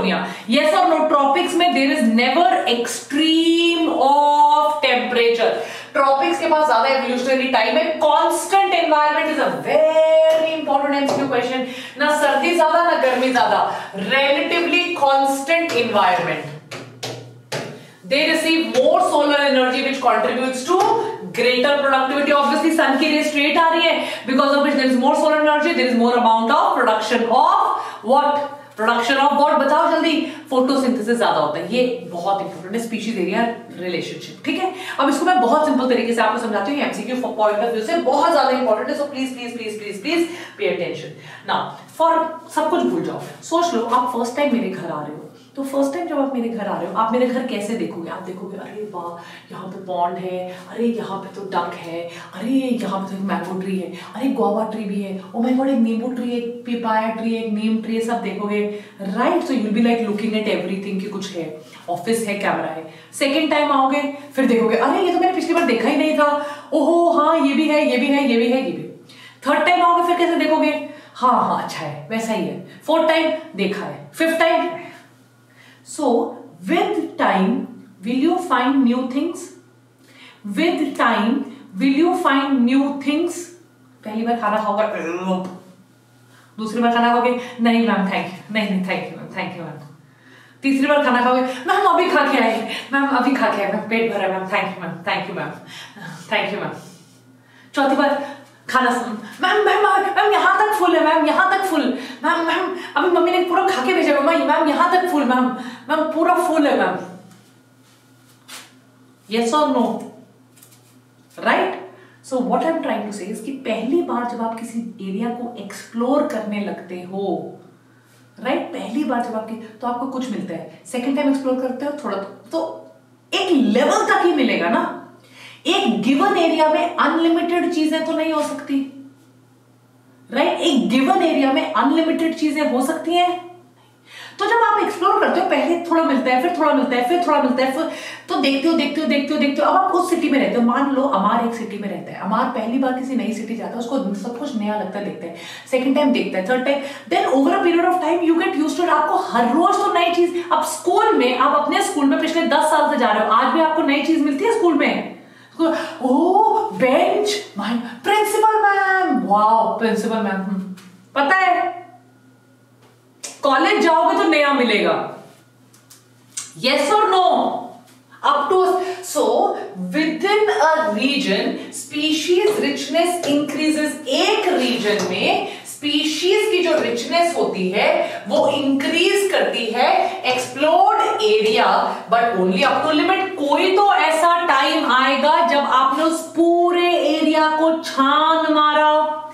सोनिया, यस और नो, ट्रॉपिक्स में there is never extreme of temperature. Tropics के पास ज्यादा एवोल्यूशनरी टाइम है, constant environment is a very important MCQ question. ना सर्दी ज्यादा ना गर्मी ज्यादा, relatively constant environment. They receive more solar energy which contributes to greater productivity. Obviously sun की ray straight आ रही है, because of which there is more solar energy, there is more amount of production of what? Production of what? बताओ जल्दी। फोटोसिंथेसिस ज्यादा होता है। ये बहुत इंपॉर्टेंट है, स्पीशीज एरिया रिलेशनशिप, ठीक है। अब इसको मैं बहुत सिंपल तरीके से आपको समझाती हूँ, एमसीक्यू पॉइंट ऑफ व्यू से बहुत ज्यादा इंपॉर्टेंट है, so please please please please please pay attention. Now for सब कुछ भूल जाओ, सोच लो आप फर्स्ट टाइम मेरे घर आ रहे हो, तो फर्स्ट टाइम जब आप मेरे घर आ रहे हो, आप मेरे घर कैसे देखोगे? आप देखोगे अरे वाह यहाँ पे पॉन्ड है, अरे यहाँ पे तो डक है, अरे यहाँ पे तो एक मैंगो ट्री है, अरे गुआवा ट्री भी है, ओ माय गॉड एक नींबू ट्री, एक पिपाया ट्री, एक नीम ट्री, सब देखोगे, right? So you will be like looking at everything कि कुछ है, ऑफिस है, कैमरा है। सेकेंड टाइम आओगे, फिर देखोगे अरे ये तो मैंने पिछली बार देखा ही नहीं था, ओहो हाँ ये भी है, ये भी है, ये भी है, ये भी। थर्ड टाइम आओगे, फिर कैसे देखोगे? हाँ हाँ अच्छा है, वैसा ही है। फोर्थ टाइम देखा है, fifth time. So, with time, will you find new things? With time, will you find new things? पहली बार खाना खाओगे, दूसरी बार खाना खाओगे, नहीं मैम थैंक यू, नहीं नहीं thank you ma'am, thank you ma'am. तीसरी बार खाना खाओगे, मैम अभी खा के आए, मैम अभी खा के आए, मैम पेट भरा ma'am, thank you ma'am, thank you ma'am, thank you ma'am. चौथी बार खाना, मैम मैम मैम यहाँ तक फुल है, मैम यहाँ तक फुल, मैम मैम अभी मम्मी ने पूरा खा के भेजा, मैम मैम यहाँ तक फुल, मैम मैम पूरा फुल है मैम। यस और no, right? So what I am trying to say is कि पहली बार जब आप किसी एरिया को एक्सप्लोर करने लगते हो, राइट right? पहली बार जब आपकी, तो आपको कुछ मिलता है, सेकेंड टाइम एक्सप्लोर करते हो थोड़ा, तो एक लेवल तक ही मिलेगा ना। एक गिवन एरिया में अनलिमिटेड चीजें तो नहीं हो सकती, राइट right? एक गिवन एरिया में अनलिमिटेड चीजें हो सकती हैं। तो जब आप एक्सप्लोर करते हो, पहले थोड़ा मिलता है, फिर थोड़ा मिलता है, फिर थोड़ा मिलता है, फिर तो देखते हो देखते हो देखते हो देखते हो अब आप उस सिटी में रहते हो। मान लो अमार एक सिटी में रहता है, अमार पहली बार किसी नई सिटी जाता है, उसको सब कुछ नया लगता है, देखता है, सेकंड टाइम देखता है, third time, then over a period of time you get used to it. आपको हर रोज तो नई चीज, अब स्कूल में, आप अपने स्कूल में पिछले दस साल से जा रहे हो, आज भी आपको नई चीज मिलती है स्कूल में। Oh bench, my principal ma'am, wow principal ma'am, पता है कॉलेज जाओगे तो नया मिलेगा। यस और no? Up to, so within a region species richness increases. एक रीजन में स्पीशीज की जो रिचनेस होती है वो इंक्रीज करती है explored area, but only up to limit. कोई तो ऐसा टाइम आएगा जब आपने उस पूरे एरिया को छान मारा,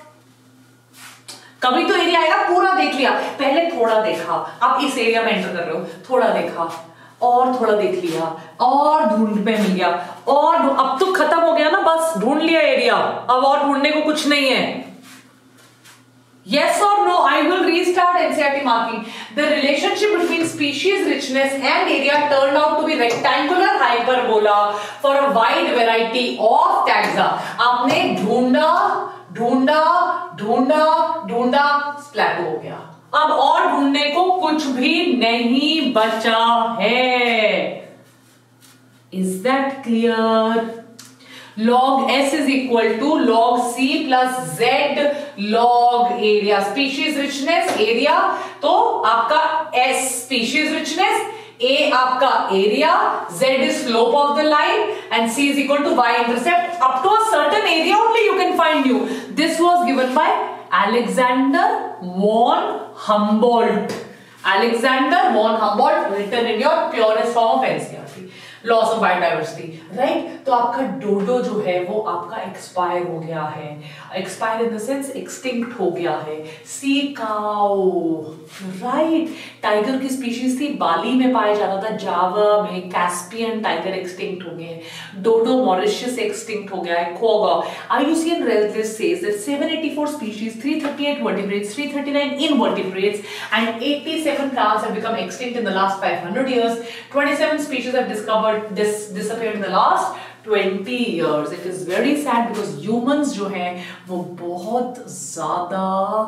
कभी तो एरिया आएगा पूरा देख लिया, पहले थोड़ा देखा, आप इस एरिया में एंटर कर रहे हो, थोड़ा देखा और थोड़ा देख लिया और ढूंढ पे मिल गया, और अब तो खत्म हो गया ना, बस ढूंढ लिया एरिया, अब और ढूंढने को कुछ नहीं है। Yes or no? I will restart N C E R T marking. The relationship between species richness and area turned out to be rectangular hyperbola for a wide variety of taxa. आपने ढूंढा ढूंढा ढूंढा ढूंढा, स्प्लैटो हो गया, अब और ढूंढने को कुछ भी नहीं बचा है। Is that clear? Log S is equal to log C plus Z log area. Species richness area, तो आपका S species richness, A आपका area, Z is slope of the line, and C is equal to Y intercept. Up to a certain area only you can find U. This was given by Alexander von Humboldt. Alexander von Humboldt, written in your purest form of N C E R T. Loss of biodiversity, right? तो आपका डोडो जो है वो आपका एक्सपायर हो गया है, expire in the sense extinct हो गया है। Sea cow, right? टाइगर की स्पीशीज थी, बाली में पाया जाता था, जावा में कैस्पियन टाइगर एक्सटिंक्ट हो गए, डोडो मॉरिशस एक्सटिंक्ट हो गया है, खोगा। IUCN list says that seven hundred eighty-four species, three hundred thirty-eight vertebrates, three hundred thirty-nine invertebrates and eighty-seven plants have become extinct in the last five hundred years. twenty-seven species have discovered This disappeared in the last twenty years. It is very sad because humans जो हैं वो बहुत ज़्यादा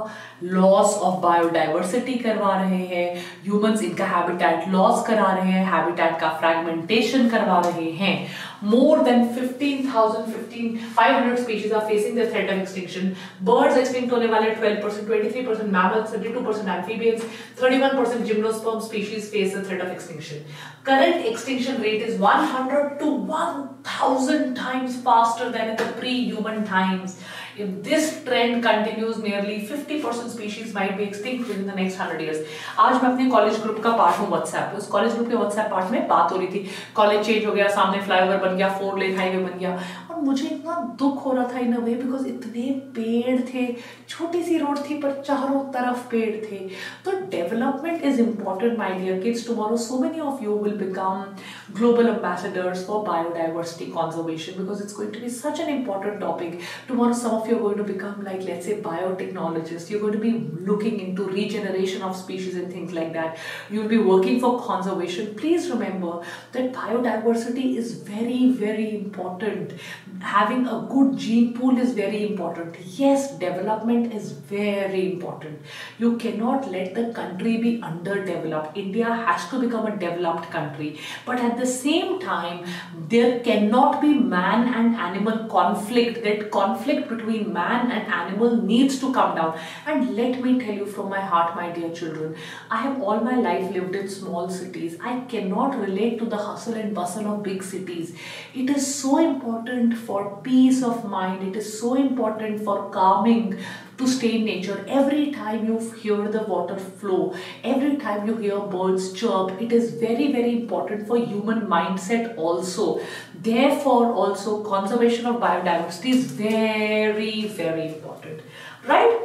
लॉस ऑफ बायोडाइवर्सिटी करवा रहे हैं, ह्यूमंस इनका हैबिटेट लॉस करा रहे हैं, हैबिटेट का फ्रैगमेंटेशन करवा रहे हैं। More than fifteen thousand, fifteen five hundred species are facing the threat of extinction. Birds extinct होने वाले twelve percent, twenty-three percent mammals, thirty-two percent amphibians, thirty-one percent gymnosperm species face the threat of extinction. Current extinction rate is one hundred to one thousand times faster than in the pre-human times. If this trend continues, nearly fifty percent species might be extinct within the next one hundred years. आज मैं अपने कॉलेज ग्रुप का पार्ट हूँ व्हाट्सएप, उस कॉलेज ग्रुप के व्हाट्सएप पार्ट में बात हो रही थी, कॉलेज चेंज हो गया, सामने फ्लाईओवर बन गया, फोर लेन हाईवे बन गया, और मुझे इतना दुख हो रहा था इन अ वे, बिकॉज इतने पेड़ थे, छोटी सी रोड थी पर चारों तरफ पेड़ थे। तो development is important my dear kids. Tomorrow so many of you will become global ambassadors for biodiversity conservation because it's going to be such an important topic. Tomorrow some of you are going to become like, let's say, biotechnologists. You're going to be looking into regeneration of species and things like that. You'll be working for conservation. Please remember that biodiversity is very, very important. Having a good gene pool is very important. Yes, development is very important. You cannot let the country be underdeveloped. India has to become a developed country. But at the same time, there cannot be man and animal conflict. That conflict between man and animal needs to come down. And let me tell you from my heart, my dear children, I have all my life lived in small cities. I cannot relate to the hustle and bustle of big cities. It is so important for peace of mind. It is so important for calming to stay in nature. Every time you hear the water flow, every time you hear birds chirp, it is very, very important for human mindset also. Therefore, also conservation of biodiversity is very, very important, right?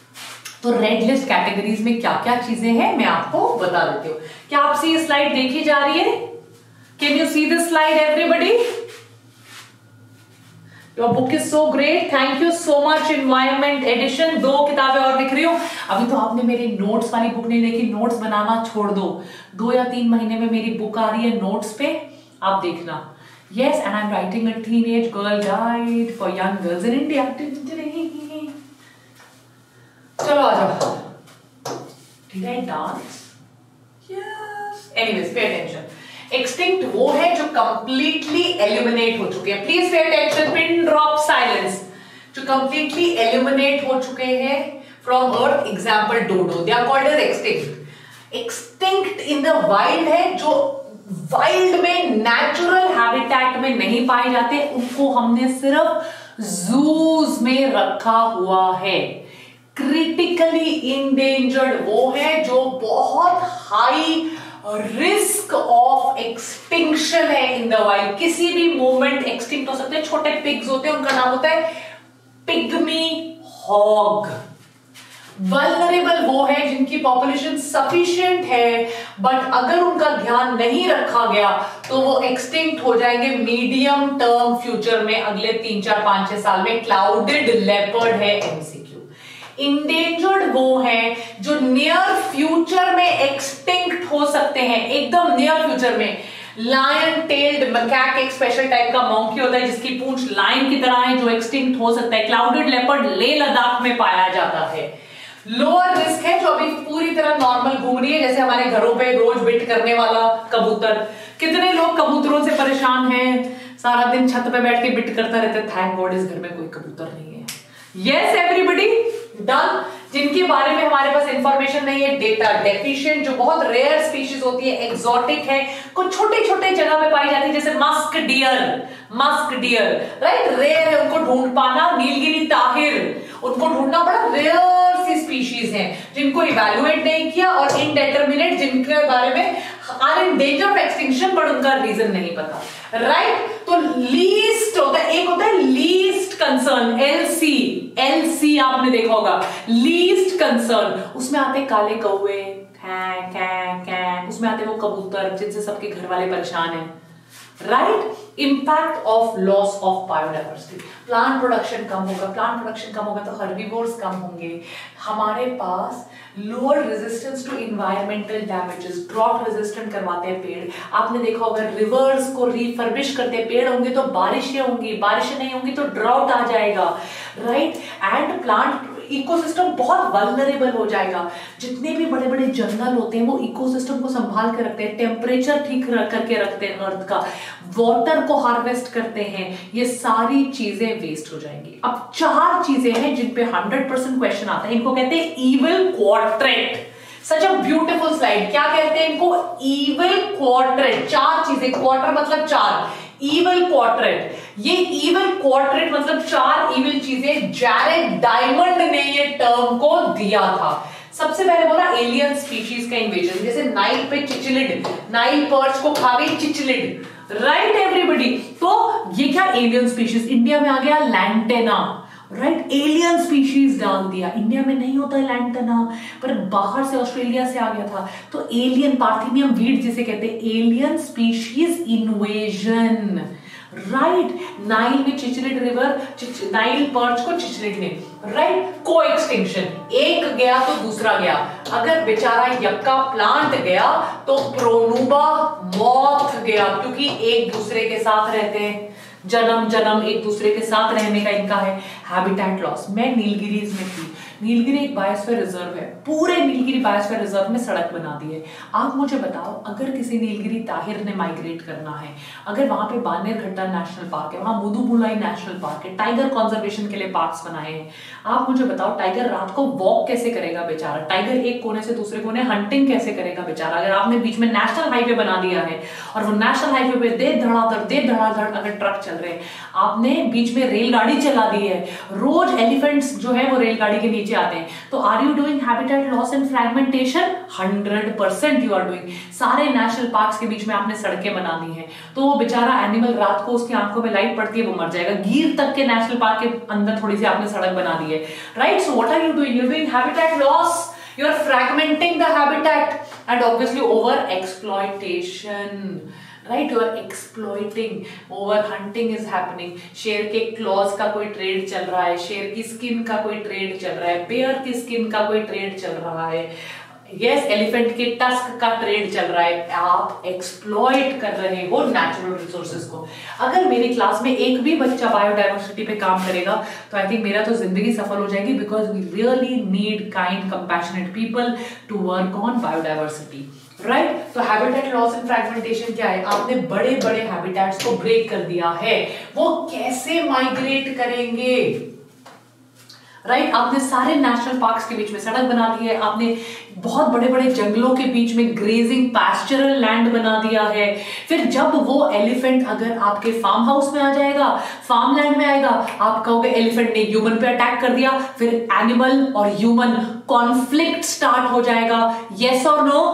तो रेड लिस्ट कैटेगरीज में क्या क्या चीजें हैं मैं आपको बता देती हूँ। क्या आपसे ये स्लाइड देखी जा रही है? Can you see this slide everybody? Your book is so great. Thank you so much. Environment edition, दो किताबें और लिख रही हूँ। अभी तो आपने मेरी नोट्स वाली बुक नहीं देखी, नोट्स बनाना छोड़ दो। दो या तीन महीने में मेरी बुक आ रही है नोट्स पे, आप देखना। Yes, and I'm writing a teenage girl guide for young girls in India. चलो आ जाओ। Did I dance? Yes. Anyways, pay attention. Extinct वो है जो कंप्लीटली एलिमिनेट हो चुके हैं। Please pay attention, pin drop silence. जो कंप्लीटली एलिमिनेट हो चुके हैं from earth, example dodo, they are called as extinct. Extinct in the wild है, जो वाइल्ड में नेचुरल हैबिटेट में नहीं पाए जाते, उनको हमने सिर्फ जूज में रखा हुआ है। क्रिटिकली इंडेंजर्ड वो है जो बहुत हाई रिस्क ऑफ एक्सटिंक्शन है इन द वाइल्ड, किसी भी मोमेंट एक्सटिंक्ट हो सकते हैं। छोटे पिग्स होते हैं, उनका नाम होता है पिग्मी हॉग। वल्नरेबल वो है जिनकी पॉपुलेशन सफिशिएंट है, बट अगर उनका ध्यान नहीं रखा गया तो वो एक्सटिंक्ट हो जाएंगे मीडियम टर्म फ्यूचर में, अगले तीन चार पांच छह साल में। क्लाउडेड लेपर्ड है एमसीक्यू। इंडेंजर्ड वो है जो नियर फ्यूचर में एक्सटिंक्ट हो सकते हैं, एकदम नियर फ्यूचर में। लायन टेल्ड मैकाक एक स्पेशल टाइप का मॉन्की होता है जिसकी पूंछ लायन की तरह है, जो एक्सटिंक्ट हो सकता है। क्लाउडेड लेपर्ड लेह लद्दाख में पाया जाता है। लोअर रिस्क है जो अभी पूरी तरह नॉर्मल घूम रही है, जैसे हमारे घरों पे रोज बिट करने वाला कबूतर। कितने लोग कबूतरों से परेशान हैं, सारा दिन छत पे बैठ के बिट करता रहता है। थैंक गॉड इस घर में कोई कबूतर नहीं है। Yes everybody done. जिनके बारे में हमारे पास इंफॉर्मेशन नहीं है, डेटा डेफिशिएंट, जो बहुत रेयर स्पीशीज होती है, एक्सोटिक है, कुछ छोटे छोटे जगह पे पाई जाती है, जैसे musk deer. Musk deer right, rare है, उनको ढूंढ पाना। नीलगिरी ताहिर, उनको ढूंढना बड़ा रेयर सी स्पीशीज हैं जिनको इवैल्यूएट नहीं किया, और इनडेटरमिनेट जिनके बारे में are in danger of extinction but उनका रीजन नहीं पता, राइट। तो लीस्ट होता है, एक होता है लीस्ट कंसर्न, एलसी। एलसी आपने देखा होगा, लीस्ट कंसर्न। उसमें आते काले कौवे, उसमें आते वो कबूतर जिनसे सबके घर वाले परेशान हैं, right. Impact of loss of biodiversity, plant production कम होगा, प्लांट प्रोडक्शन कम होगा तो हर्बीवोर्स कम होंगे, हमारे पास lower resistance to environmental damages, drought resistant करवाते हैं पेड़। आपने देखा होगा रिवर्स को रिफर्बिश करते हैं, पेड़ होंगे तो बारिशें होंगी, बारिशें नहीं होंगी तो ड्रॉट आ जाएगा, राइट। एंड प्लांट इकोसिस्टम बहुत वल्नरेबल हो जाएगा। जितने भी बड़े बड़े जंगल होते हैं वो इकोसिस्टम को संभाल के रखते हैं, टेम्परेचर ठीक करके रखते हैं अर्थ का, वाटर को हार्वेस्ट करते हैं, ये सारी चीजें वेस्ट हो जाएंगी। अब चार चीजें हैं जिन पे हंड्रेड परसेंट क्वेश्चन आता है, इनको कहते हैं evil quadrant. Such a beautiful slide. क्या कहते हैं इनको? Evil quadrant. चार चीजें, क्वार्टर मतलब चार, इविल क्वाड्रेंट। ये इविल क्वाड्रेंट मतलब चार इविल चीजें जैरेड डायमंड ने ये टर्म को दिया था। सबसे पहले बोला एलियन स्पीशीज का इन्वेजन, जैसे नाइल पे चिचलिड, नाइल पर्च को खा गई चिचलिड, राइट एवरीबॉडी। तो ये क्या एलियन स्पीशीज, इंडिया में आ गया लैंटेना, राइट। एलियन स्पीशीज डाल दिया, इंडिया में नहीं होता है लैंटेना, पर बाहर से ऑस्ट्रेलिया से आ गया था। तो एलियन पार्थिनियम वीड जिसे कहते हैं, alien species invasion, right. Nile में चिचलिड रिवर, नाइल पर्च को चिचलिड ने, राइट। को एक्सटिंक्शन, एक गया तो दूसरा गया। अगर बेचारा यक्का प्लांट गया तो प्रोनुबा मॉथ गया, क्योंकि एक दूसरे के साथ रहते हैं, जन्म जन्म एक दूसरे के साथ रहने का इनका है। हैबिटेट लॉस, मैं नीलगिरीज में थी, नीलगिरी एक बायोस्फीयर रिजर्व है, पूरे नीलगिरी बायोस्फीयर रिजर्व में सड़क बना दी है। आप मुझे बताओ, अगर किसी नीलगिरी ताहिर ने माइग्रेट करना है, अगर वहां पे बानेरघट्टा नेशनल पार्क है, वहां मुदुबुलाई नेशनल पार्क है, टाइगर कंजर्वेशन के लिए पार्क्स बनाए हैं, आप मुझे बताओ टाइगर रात को वॉक कैसे करेगा बेचारा? टाइगर एक कोने से दूसरे कोने हंटिंग कैसे करेगा बेचारा? अगर आपने बीच में नेशनल हाईवे बना दिया है और वो नेशनल हाईवे पे दे धड़ाधड़ दे धड़ाधड़ अगर ट्रक चल रहे हैं, आपने बीच में रेलगाड़ी चला दी है, रोज एलिफेंट्स जो है वो रेलगाड़ी के नीचे आते हैं, तो are you doing habitat loss and fragmentation? Hundred percent you are doing. सारे नेशनल पार्क्स के बीच में आपने सड़कें बना दी हैं, तो वो बेचारा एनिमल रात को उसकी आंखों में लाइट पड़ती है, वो मर जाएगा। गिर तक के नेशनल पार्क के अंदर थोड़ी सी आपने सड़क बना दी है, right. So what are you doing? You are doing habitat loss, you are fragmenting the habitat and obviously over exploitation, right? You are exploiting, over hunting is happening। शेर के क्लॉज का कोई ट्रेड चल रहा है, शेर की स्किन का कोई ट्रेड चल रहा है, बेयर की स्किन का कोई ट्रेड चल रहा है, यस एलिफेंट के टस्क का ट्रेड चल रहा है। आप एक्सप्लॉइट कर रहे हो नेचुरल रिसोर्सेज को। अगर मेरी क्लास में एक भी बच्चा बायोडाइवर्सिटी पे काम करेगा तो आई थिंक मेरा तो जिंदगी सफल हो जाएगी, because we really need kind compassionate people to work on biodiversity, right. तो हैबिटेट लॉस एंड फ्रैगमेंटेशन क्या है? आपने बड़े बड़े हैबिटेट्स को ब्रेक कर दिया है, वो कैसे माइग्रेट करेंगे, राइट right? आपने सारे नेशनल पार्क्स के बीच में सड़क बना दी है, आपने बहुत बड़े बड़े जंगलों के बीच में ग्रेजिंग पैस्चरल लैंड बना दिया है। फिर जब वो एलिफेंट अगर आपके फार्म हाउस में आ जाएगा, फार्म लैंड में आएगा, आप कहोगे एलिफेंट ने ह्यूमन पे अटैक कर दिया, फिर एनिमल और ह्यूमन कॉन्फ्लिक्ट स्टार्ट हो जाएगा। यस और नो?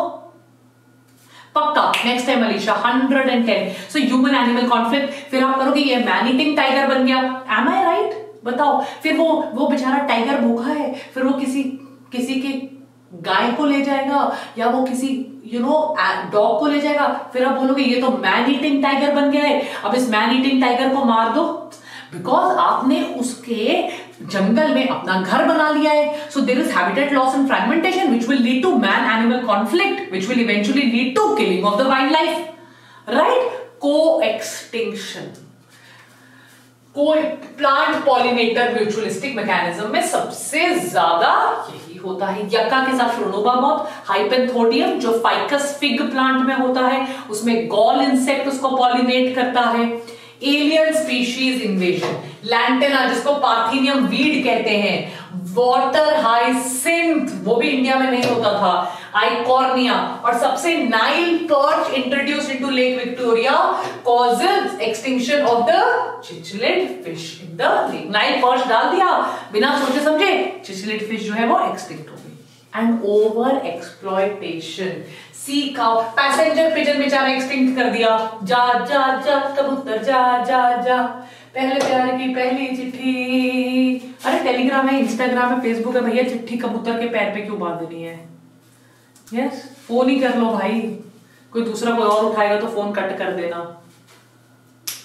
पक्का? Next time Alisha hundred and ten. So human animal conflict, फिर आप करोगे ये मैन ईटिंग टाइगर बन गया। Am I right? बताओ। फिर वो वो बेचारा टाइगर भूखा है, फिर वो किसी किसी के गाय को ले जाएगा या वो किसी यू नो डॉग को ले जाएगा, फिर आप बोलोगे ये तो मैन ईटिंग टाइगर बन गया है, अब इस मैन ईटिंग टाइगर को मार दो, बिकॉज आपने उसके जंगल में अपना घर बना लिया है। So there is habitat loss and fragmentation which will lead to man animal conflict which will eventually lead to killing of the wildlife, right. को एक्सटिंक्शन, कोई प्लांट पॉलिनेटर म्यूचुअलिस्टिक मैकेनिज्म में सबसे ज्यादा यही होता है। यक्का के साथ प्रोनोबा मॉथ, हाइपेंथोडियम जो फाइकस फिग प्लांट में होता है, उसमें गॉल इंसेक्ट उसको पॉलिनेट करता है। एलियन स्पीशीज इन्वेजन, लैंटेना जिसको पार्थिनियम वीड कहते हैं, वाटर हाइसिंथ वो भी इंडिया में नहीं होता था, आइकॉर्निया, और सबसे Nile perch introduced into Lake Victoria causes extinction of the cichlid fish in the lake. Nile perch डाल दिया बिना सोचे समझे, चिचलिड फिश जो है वो एक्सटिंक्ट हो गई। And over exploitation, sea cow, passenger pigeon बेचारा एक्सटिंक्ट कर दिया, जा जा जा कबूतर जा जा जा, पहले प्यार की पहली चिट्ठी। अरे टेलीग्राम है, इंस्टाग्राम है, फेसबुक है, भैया चिट्ठी कबूतर के पैर पे क्यों बांधनी है? यस, फोन ही कर लो भाई, कोई दूसरा कोई और उठाएगा तो फोन कट कर देना,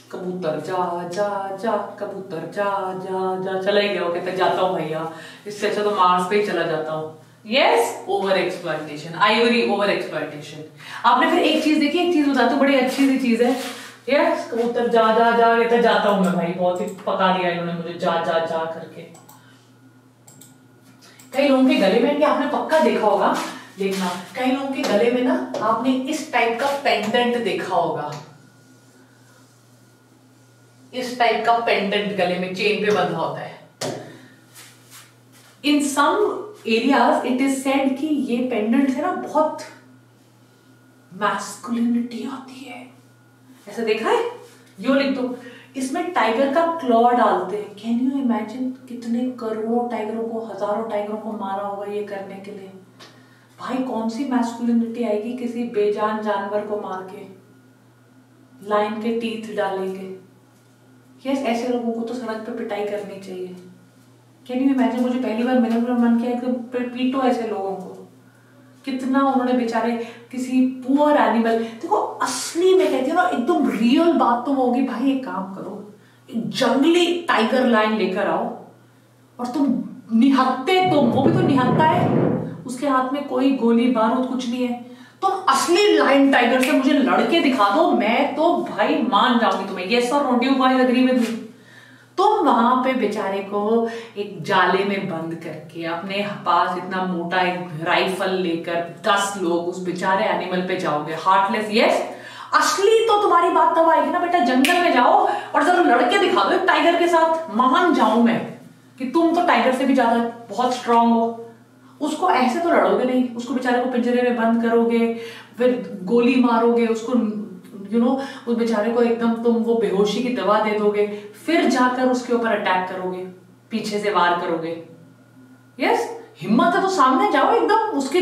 कबूतर जा जा जा, कबूतर जा जा जा, चला ही गया वो, कहता जाता हूँ भैया, इससे अच्छा तो मार्स पे ही चला जाता हूँ। Yes, over exploitation, ivory over exploitation. आपने फिर एक चीज देखी, एक चीज बताते हो, बड़ी अच्छी सी चीज है। यस, कबूतर जा जा जा, कहता जाता हूँ मैं भाई, बहुत ही पका लिया इन्होंने मुझे जा जा जा करके। कई लोगों के गले में, आपने पक्का देखा होगा, देखना कई लोगों के गले में ना आपने इस टाइप का पेंडेंट देखा होगा, इस टाइप का पेंडेंट गले में चेन पे बंधा होता है। In some areas it is said कि ये पेंडेंट है ना बहुत मैस्कुलिनिटी आती है, ऐसा देखा है? यो लिख दो, इसमें टाइगर का क्लॉ डालते हैं। कैन यू इमेजिन कितने करोड़ों टाइगरों को, हजारों टाइगरों को मारा होगा ये करने के लिए। भाई कौन सी मैस्कुलिनिटी आएगी किसी बेजान जानवर को मार के, लाइन के टीथ डालेंगे। यस, ऐसे लोगों को तो सड़क पे पिटाई करनी चाहिए। कैन यू इमेजिन, मुझे पहली बार मेरे मन किया कि पीटो ऐसे लोगों को, कितना उन्होंने बेचारे किसी पुअर एनिमल। देखो असली में कहती हूँ ना, एकदम रियल बात तो होगी भाई, एक काम करो, एक जंगली टाइगर लाइन लेकर आओ और तुम निहत्ते, तुम वो भी तो निहत्ता है, उसके हाथ में कोई गोली बारूद कुछ नहीं है, तुम असली लाइन टाइगर से मुझे लड़के दिखा दो, मैं तो भाई मान जाऊंगी तुम्हें। यस और not, you guys agree with me. तुम वहां पे बेचारे को एक जाले में बंद करके अपने पास इतना मोटा एक राइफल लेकर दस लोग उस बेचारे एनिमल पे जाओगे, हार्टलेस। यस, असली तो तुम्हारी बात तब आएगी ना बेटा, जंगल में जाओ और जरा लड़के दिखा दो टाइगर के साथ, मान जाऊं मैं कि तुम तो टाइगर से भी ज्यादा बहुत स्ट्रांग हो। उसको ऐसे तो लड़ोगे नहीं, उसको बेचारे को पिंजरे में बंद करोगे, फिर गोली मारोगे उसको, यू नो उस बेचारे को एकदम तुम वो बेहोशी की दवा दे दोगे, फिर जाकर उसके ऊपर अटैक करोगे, पीछे से वार करोगे। यस, हिम्मत है तो सामने जाओ एकदम उसकी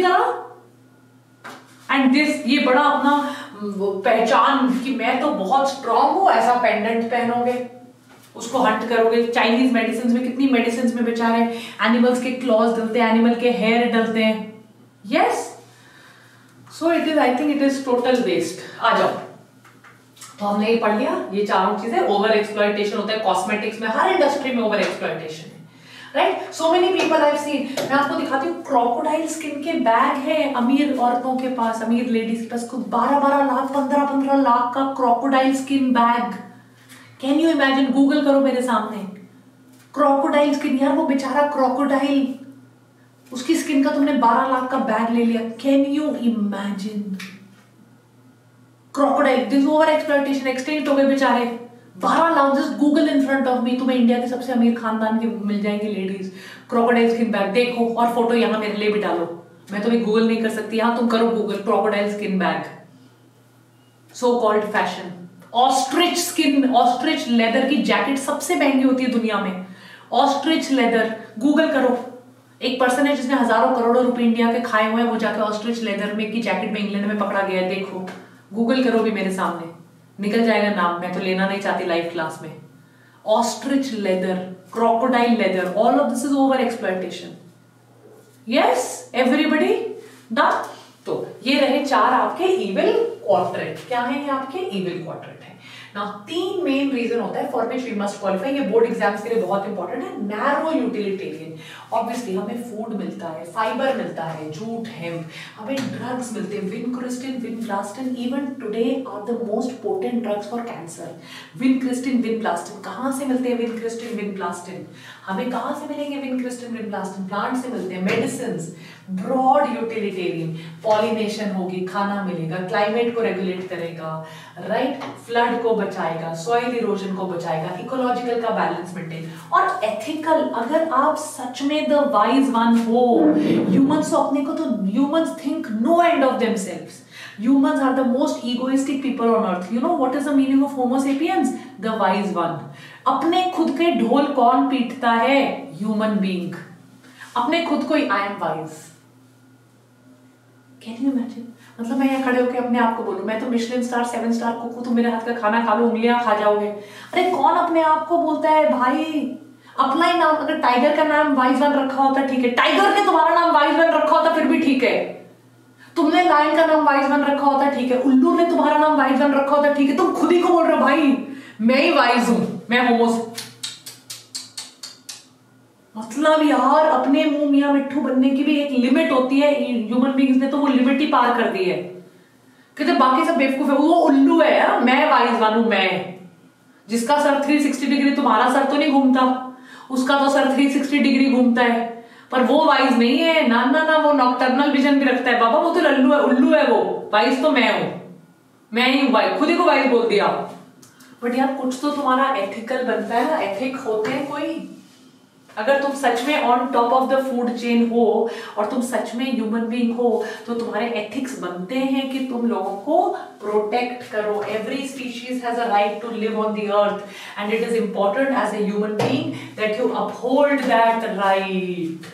तरह। एंड दिस, ये बड़ा अपना पहचान कि मैं तो बहुत स्ट्रांग हूं, ऐसा पेंडेंट पहनोगे, उसको हंट करोगे। चाइनीज मेडिसिन में कितनी मेडिसिन में बेचारे एनिमल्स के क्लॉज डलते हैं, एनिमल के हेयर डलते हैं। Yes, so it is, I think it is total waste. आ जाओ, तो हमने ये पढ़ लिया, ये चारों चीजें ओवर एक्सप्लॉयटेशन होता है कॉस्मेटिक्स में, हर इंडस्ट्री में ओवर एक्सप्लॉयटेशन है, right. So many people I have seen, मैं आपको दिखाती हूँ, क्रोकोडाइल स्किन के बैग है अमीर औरतों के पास, अमीर लेडीज के पास, बारह बारह लाख पंद्रह पंद्रह लाख का crocodile skin bag. Can you imagine, Google करो मेरे सामने, क्रोकोडाइल स्किन, यार वो बेचारा क्रोकोडाइल, उसकी स्किन का तुमने बारह लाख का बैग ले लिया। Can you imagine, crocodile, this over exploitation, extinct हो गए बेचारे। बारह lakh, just Google in front of me, तुम्हें इंडिया के सबसे अमीर खानदान की मिल जाएंगी लेडीज, क्रोकोडाइल स्किन बैग देखो, और फोटो यहाँ मेरे लिए भी डालो, मैं तुम्हें गूगल नहीं कर सकती, यहाँ तुम करो Google crocodile skin bag, so called fashion. Ostrich skin, ostrich leather की जैकेट सबसे महंगी होती है दुनिया में, ऑस्ट्रिच लेदर, गूगल करो। एक पर्सन है जिसने हजारों करोड़ों रुपए इंडिया के खाए हुए हैं, वो जाके ऑस्ट्रिच लेदर में की जैकेट में इंग्लैंड में पकड़ा गया है, देखो, गूगल करो भी मेरे सामने, निकल जाएगा नाम, मैं तो लेना नहीं चाहती लाइव क्लास में। Ostrich leather, crocodile leather, all of this is over exploitation. Yes everybody done. तो ये रहे चार आपके इविल क्वाड्रेंट। क्या है ये आपके इविल क्वाड्रेंट है ना। तीन मेन रीजन होता है for which we must qualify, ये बोर्ड एग्जाम्स के लिए बहुत इंपॉर्टेंट है। नैरो यूटिलिटेरियन, ऑब्वियसली हमें फूड मिलता है, फाइबर मिलता है, जूट हेम्प, हमें ड्रग्स मिलते हैं, vincristine, vinblastine, even today are the most potent drugs for cancer. Vincristine, vinblastine, कहां से मिलते हैं विनक्रिस्टिन, विनब्लास्टिन, हमें कहां से मिलेंगे विनक्रिस्टिन, विनब्लास्टिन, प्लांट से मिलते हैं। मेडिसिन, ब्रॉड यूटिलिटेरियन, पॉलिनेशन होगी, खाना मिलेगा, क्लाइमेट को रेगुलेट करेगा, राइट, फ्लड को बचाएगा, सॉइल इरोजन को बचाएगा, इकोलॉजिकल का बैलेंस मेंटेन, और एथिकल। अगर आप सच में द वाइज वन हो, ह्यूमंस अपने को तो humans think no end of themselves, humans are the most egoistic people on earth. You know what is the meaning of homo sapiens? The wise one. अपने खुद के ढोल कौन पीटता है? Human being. अपने खुद को ही I am wise. Can you imagine? मतलब मैं यहाँ खड़े होकर अपने आप को बोलूं मैं तो Michelin star seven star cook हूं, तुम मेरे हाथ का खाना खा लो, उंगलियां खा जाओगे। अरे कौन अपने आप को बोलता है भाई? अपना ही नाम, अगर टाइगर का नाम वाइज वन रखा होता ठीक है, टाइगर ने तुम्हारा नाम वाइज वन रखा होता फिर भी ठीक है, तुमने लायन का नाम वाइज वन रखा होता ठीक है, उल्लू ने तुम्हारा नाम वाइज वन रखा होता ठीक है, तुम खुद ही को बोल रहे हो भाई मैं ही वाइज हूं, मैं होमोस मतलब यार अपने मुंह मियां मिट्ठू बनने की भी एक लिमिट होती है। ह्यूमन बीइंग्स ने तो वो लिमिट ही पार कर दी है, कहते बाकी सब बेवकूफ है, वो उल्लू है यार। मैं वाइज वन हूं, मैं जिसका सर तीन सौ साठ डिग्री, तुम्हारा सर तो नहीं घूमता, उसका तो सर तीन सौ साठ डिग्री घूमता है, पर वो वाइज नहीं है। ना ना ना, वो नॉकटर्नल विजन भी रखता है बाबा, वो तो लल्लू है, उल्लू है। वो वाइज तो मैं हूं, मैं ही हूं वाइज, खुद ही को वाइज बोल दिया। बट यार कुछ तो तुम्हारा एथिकल बनता है ना, एथिक होते हैं कोई। अगर तुम सच में on top of the food chain हो और तुम सच में ह्यूमन बीइंग हो, तो तुम्हारे एथिक्स बनते हैं कि तुम लोगों को प्रोटेक्ट करो। Every species has a right to live on the earth and it is important as a human being that you uphold that right.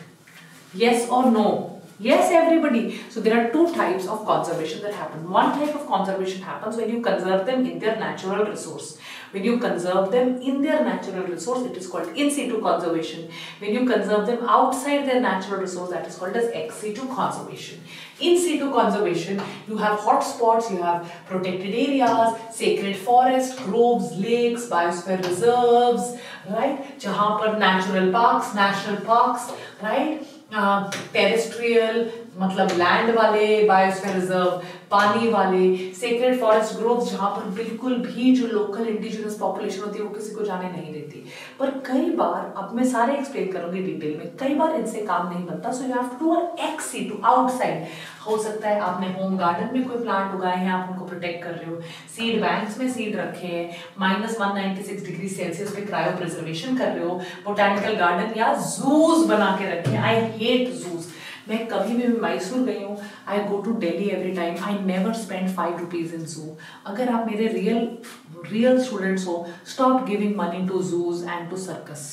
Yes or no? Yes, everybody. So there are two types of conservation that happen. One type of conservation happens when you conserve them in their natural resource. When you conserve them in their natural resource, it is called in situ conservation. When you conserve them outside their natural resource, that is called as ex situ conservation. In situ conservation, you have hotspots, you have protected areas, sacred forests, groves, lakes, biosphere reserves, right? जहाँ पर natural parks, national parks, right? Terrestrial uh, मतलब लैंड वाले बायोस्फीयर रिजर्व, पानी वाले सेक्रेड फॉरेस्ट ग्रोव्स, जहां पर बिल्कुल भी जो लोकल इंडिजिनस पॉपुलेशन होती है वो किसी को जाने नहीं देती। पर कई बार, अब मैं सारे एक्सप्लेन करूंगी डिटेल में, कई बार इनसे काम नहीं बनता। So you have to do an ex situ outside. हो सकता है आपने होम गार्डन में कोई प्लांट उगाए हैं, आप उनको प्रोटेक्ट कर रहे हो, सीड बैंक्स में सीड रखे हैं, minus one ninety six degree Celsius पे क्रायो प्रिजर्वेशन कर रहे हो, बोटानिकल गार्डन या जूस बना के रखे हैं। I hate zoos. मैं कभी भी मैसूर गई हूँ, I go to Delhi every time, I never spend five rupees in zoo. अगर आप मेरे रियल रियल स्टूडेंट्स हो, stop giving money to zoos and to circus.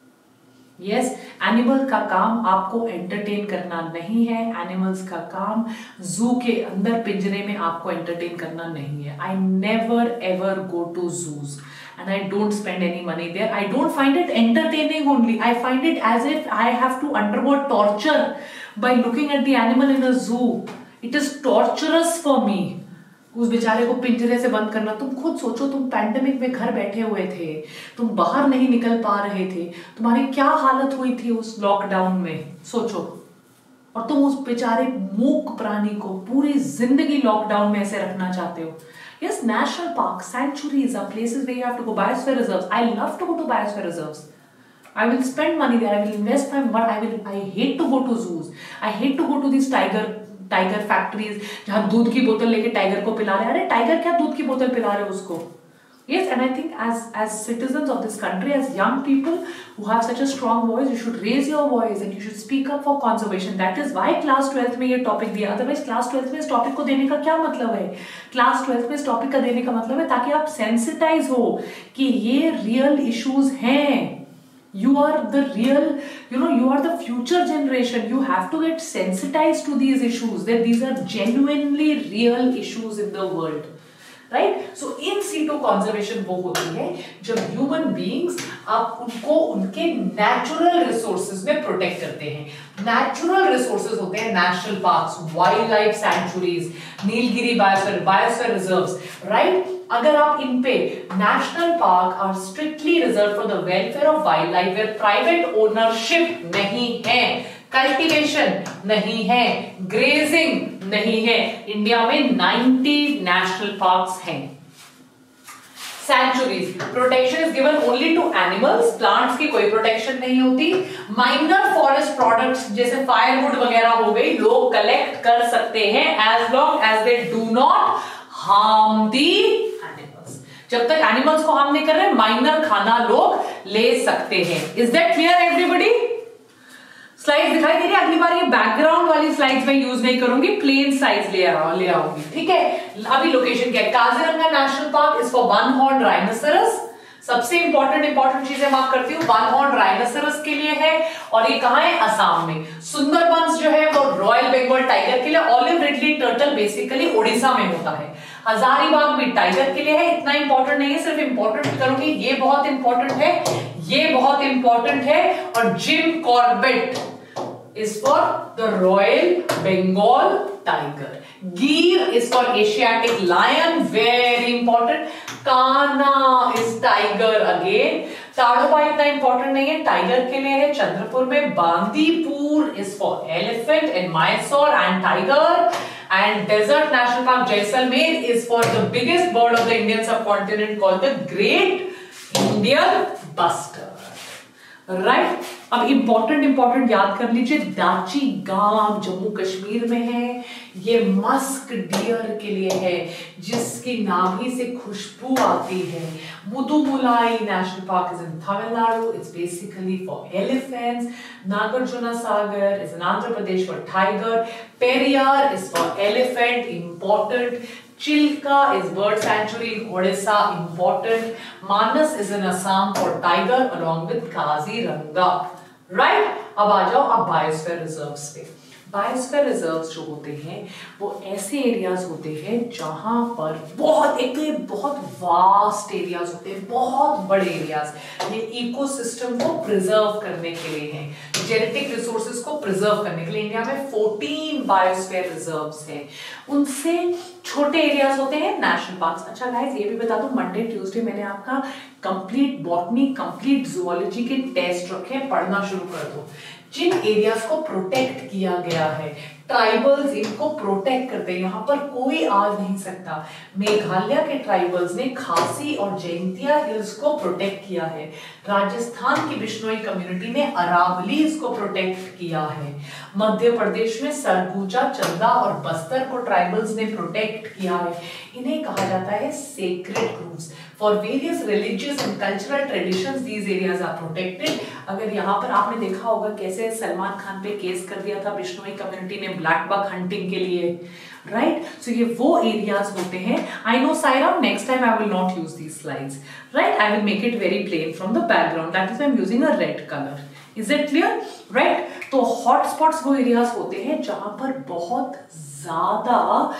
Yes, animal का काम आपको एंटरटेन करना नहीं है, एनिमल्स का काम जू के अंदर पिंजरे में आपको एंटरटेन करना नहीं है। I never ever go to zoos and I don't spend any money there. I don't find it entertaining only. I find it as if I have to undergo torture by looking at the animal in a zoo. It is torturous for me. उस बेचारे को पिंजरे से बंद करना। तुम खुद सोचो, तुम पैंडेमिक में घर बैठे हुए थे, तुम बाहर नहीं निकल पा रहे थे, तुम्हारी क्या हालत हुई थी उस लॉकडाउन में, सोचो। और तुम उस बेचारे मूक प्राणी को पूरी जिंदगी लॉकडाउन में ऐसे रखना चाहते हो। Yes, national parks, sanctuaries are places where you have to go. Biosphere reserves. I love to go to biosphere reserves. I will spend money there. I will invest my but I will. I hate to go to zoos. I hate to go to these tiger tiger factories जहाँ दूध की बोतल लेके टाइगर को पिला रहे हैं। अरे टाइगर क्या दूध की बोतल पिला रहे हो उसको? Yes, and I think as as citizens of this country, as young people who have such a strong voice, you should raise your voice and you should speak up for conservation. That is why class twelfth में ये topic दिया। Otherwise class twelfth में इस topic को देने का क्या मतलब है? Class twelfth में इस topic का देने का मतलब है ताकि आप sensitize हो कि ये real issues हैं। You are the real, you know, you are the future generation. You have to get sensitized to these issues. That these are genuinely real issues in the world. Right, so in situ conservation वो होती है जब ह्यूमन बीइंग्स आप उनको उनके नेचुरल रिसोर्सेज में प्रोटेक्ट करते हैं। नेचुरल रिसोर्सेज होते हैं national parks, wildlife sanctuaries, Nilgiri biosphere biosphere reserves, right. अगर आप इन पे national park are strictly reserve for the welfare of wildlife, where private ownership नहीं है, कल्टीवेशन नहीं है, ग्रेजिंग नहीं है। इंडिया में नब्बे नेशनल पार्क्स हैं। Sanctuaries, protection is given only to animals, plants की कोई प्रोटेक्शन नहीं होती। माइनर फॉरेस्ट प्रोडक्ट्स जैसे फायरवुड वगैरह हो गई, लोग कलेक्ट कर सकते हैं as long as they do not harm the animals. जब तक एनिमल्स को हार्म नहीं कर रहे, माइनर खाना लोग ले सकते हैं। Is that clear everybody? Slides दिखाई दे रही है? अगली बार ये बैकग्राउंड वाली स्लाइड्स में यूज नहीं करूंगी, प्लेन स्लाइड्स ले ले आऊंगी, ठीक है। अभी लोकेशन क्या है? Kaziranga national park is for one horn rhinoceros. सबसे इंपॉर्टेंट इंपॉर्टेंट चीजें मार्क करती हूँ, वन हॉर्न राइनोसेरस के लिए है, और ये कहाँ है? असम में। सुंदरबंस जो है वो रॉयल बंगाल टाइगर के लिए, olive ridley turtle basically Odisha में होता है, हजारीबाग भी टाइगर के लिए है। इतना इंपॉर्टेंट नहीं है, सिर्फ इंपॉर्टेंट करूंगी, ये बहुत इंपॉर्टेंट है, ये बहुत इंपॉर्टेंट है। और Jim Corbett is for the Royal Bengal tiger. Gir is for Asiatic lion, very important. Kana is tiger again. Tadoba इतना इंपॉर्टेंट नहीं है, टाइगर के लिए है चंद्रपुर में. Bandipur is for elephant in Mysore and tiger. And Desert National Park Jaisalmer is for the biggest bird of the Indian subcontinent called the Great Indian Bustard. Right right? अब इंपॉर्टेंट इंपॉर्टेंट याद कर लीजिए. दाची गांव जम्मू कश्मीर में है. ये मस्क डियर के लिए है जिसकी नाभि से खुशबू आती है. Mudumalai national park is in Tamil Nadu. It's basically for elephants. Nagarjuna Sagar is in Andhra Pradesh for tiger. Periyar is for elephant, important. Chilka is bird sanctuary in Odisha, important. Manas is in Assam for tiger along with Kaziranga. Right? अब आ जाओ अब बायोस्फीयर रिजर्व्स पे. बायोस्फीयर रिजर्व्स जो होते हैं वो ऐसे एरियाज होते हैं जहां पर बहुत एक तो ये बहुत वास्ट एरियाज होते हैं, बहुत बड़े एरियाज. ये इकोसिस्टम को प्रिजर्व करने के लिए हैं, जेनेटिक रिसोर्सेज को प्रिजर्व करने के लिए. इंडिया में चौदह बायोस्फीयर रिजर्व्स हैं. उनसे छोटे एरियाज होते हैं नेशनल पार्क्स. अच्छा गाइस ये भी बता दूं, मंडे ट्यूसडे मैंने आपका कंप्लीट बॉटनी, कंप्लीट जूलॉजी के टेस्ट रखे हैं, पढ़ना शुरू कर दो. जिन एरियाज को प्रोटेक्ट किया गया है, ट्राइबल्स इनको प्रोटेक्ट करते हैं, यहाँ पर कोई आ नहीं सकता. मेघालय के ट्राइबल्स ने खासी और जैंतिया हिल्स को प्रोटेक्ट किया है. राजस्थान की बिश्नोई कम्युनिटी ने अरावलीज को प्रोटेक्ट किया है. मध्य प्रदेश में सरगुजा, चंदा और बस्तर को ट्राइबल्स ने प्रोटेक्ट किया है. इन्हें कहा जाता है sacred groves. For various religious and cultural traditions these areas are protected. अगर यहाँ पर आपने देखा होगा कैसे सलमान खान पे केस कर दिया था बिश्नोई कम्युनिटी ने ब्लैक बक हंटिंग के लिए, राइट. सो ये वो एरियाज होते हैं. I know Saira, next time I will not use these slides, right. I will make it very plain from the background, that is I am using a red colour. Is it clear? Right. तो हॉटस्पॉट्स वो एरियाज होते हैं जहां पर बहुत ज्यादा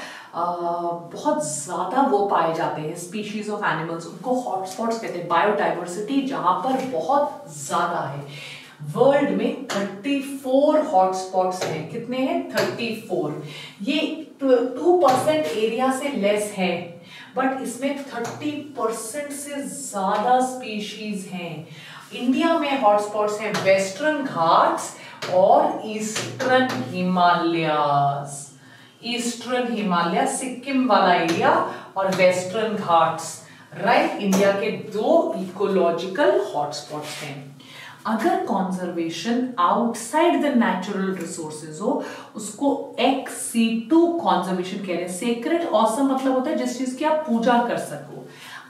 Uh, बहुत ज्यादा वो पाए जाते हैं स्पीशीज ऑफ एनिमल्स, उनको हॉटस्पॉट्स कहते हैं. बायोडाइवर्सिटी जहां पर बहुत ज्यादा है. वर्ल्ड में चौंतीस हॉटस्पॉट्स हैं. कितने हैं? चौंतीस. ये टू परसेंट एरिया से लेस है, बट इसमें तीस परसेंट से ज्यादा स्पीशीज हैं. इंडिया में हॉटस्पॉट्स हैं वेस्टर्न घाट्स और ईस्टर्न हिमालयास. ईस्टर्न हिमालय सिक्किम वाला एरिया और वेस्टर्न घाट्स, राइट. इंडिया के दो इकोलॉजिकल हॉटस्पॉट्स हैं. अगर conservation outside the natural resources हो उसको एक्स सी टू कॉन्जर्वेशन कह रहे हैं. सेक्रेड ऑसम मतलब होता है जिस चीज की आप पूजा कर सको,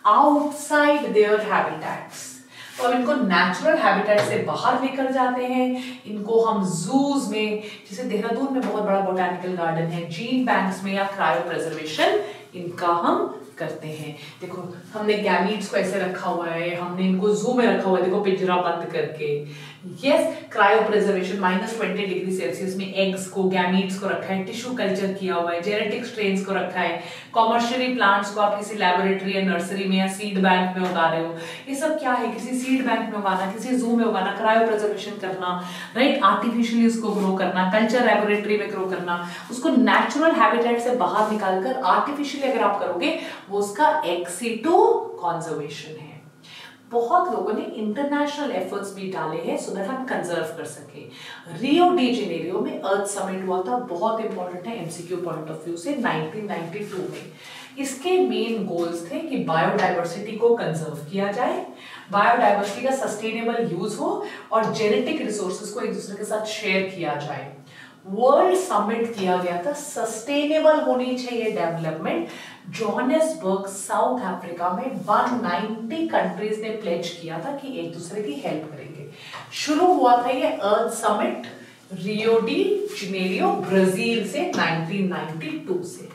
आउटसाइड देयर हैबिटेट्स. तो अब इनको नेचुरल हैबिटेट से बाहर लेकर जाते हैं. इनको हम जूज में, जैसे देहरादून में बहुत बड़ा बोटैनिकल गार्डन है, जीन बैंक्स में या क्रायो प्रिजर्वेशन इनका हम करते हैं. देखो हमने गैमीट्स को ऐसे रखा हुआ है, हमने इनको जू में रखा हुआ है, देखो पिंजरा बंद करके. Yes, cryopreservation minus twenty degree Celsius में एग्स को, गैमीट्स को रखा है, टिश्यू कल्चर किया हुआ है, जेनेटिक स्ट्रेन्स को रखा है. कॉमर्शियली प्लांट्स को आप किसी लैबोरेटरी या नर्सरी में या सीड बैंक में उगा रहे हो. ये सब क्या है? किसी सीड बैंक में उगाना, किसी जू में उगाना, क्रायो प्रिजर्वेशन करना, राइट. आर्टिफिशियली उसको ग्रो करना, कल्चर लैबोरेटरी में ग्रो करना, उसको नेचुरल हैबिटेट से बाहर निकालकर आर्टिफिशियली अगर आप करोगे वो उसका एक्स सी टू कॉन्जर्वेशन है. बहुत लोगों ने इंटरनेशनल एफर्ट्स भी डाले हैं सो दैट हम कंजर्व कर सके. रियो डी जेनेरियो में अर्थ समिट हुआ था, बहुत इंपॉर्टेंट है एमसीक्यू पॉइंट ऑफ व्यू से, नाइनटीन नाइंटी टू में. इसके मेन गोल्स थे कि बायोडाइवर्सिटी को कंजर्व किया जाए, बायोडाइवर्सिटी का सस्टेनेबल यूज हो और जेनेटिक रिसोर्सेज को एक दूसरे के साथ शेयर किया जाए. वर्ल्ड समिट किया गया था, सस्टेनेबल होनी चाहिए डेवलपमेंट. जोहानिसबर्ग साउथ अफ्रीका में एक सौ नब्बे कंट्रीज ने प्लेज किया था कि एक दूसरे की हेल्प करेंगे. शुरू हुआ था ये Earth Summit Rio de Janeiro Brazil से नाइनटीन नाइंटी टू से.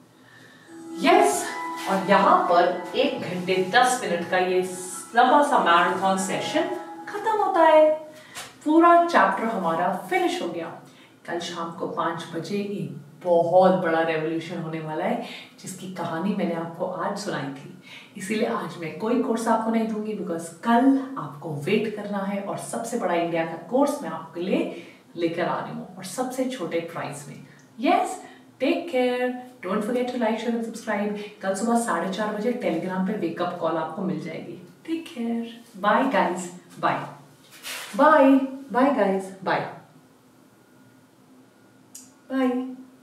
यस, और यहां पर एक घंटे दस मिनट का ये लंबा सा मैराथन सेशन खत्म होता है. पूरा चैप्टर हमारा फिनिश हो गया. कल शाम को पांच बजे एक बहुत बड़ा रेवोल्यूशन होने वाला है जिसकी कहानी मैंने आपको आज सुनाई थी. इसीलिए आज मैं कोई कोर्स आपको नहीं दूंगी बिकॉज कल आपको वेट करना है और सबसे बड़ा इंडिया का कोर्स मैं आपके लिए लेकर आ रही हूँ और सबसे छोटे प्राइस में। Yes, take care, don't forget to like share and subscribe. कल सुबह साढ़े चार बजे टेलीग्राम पे वेकअप कॉल आपको मिल जाएगी। Take care, bye guys, bye bye bye guys, bye bye.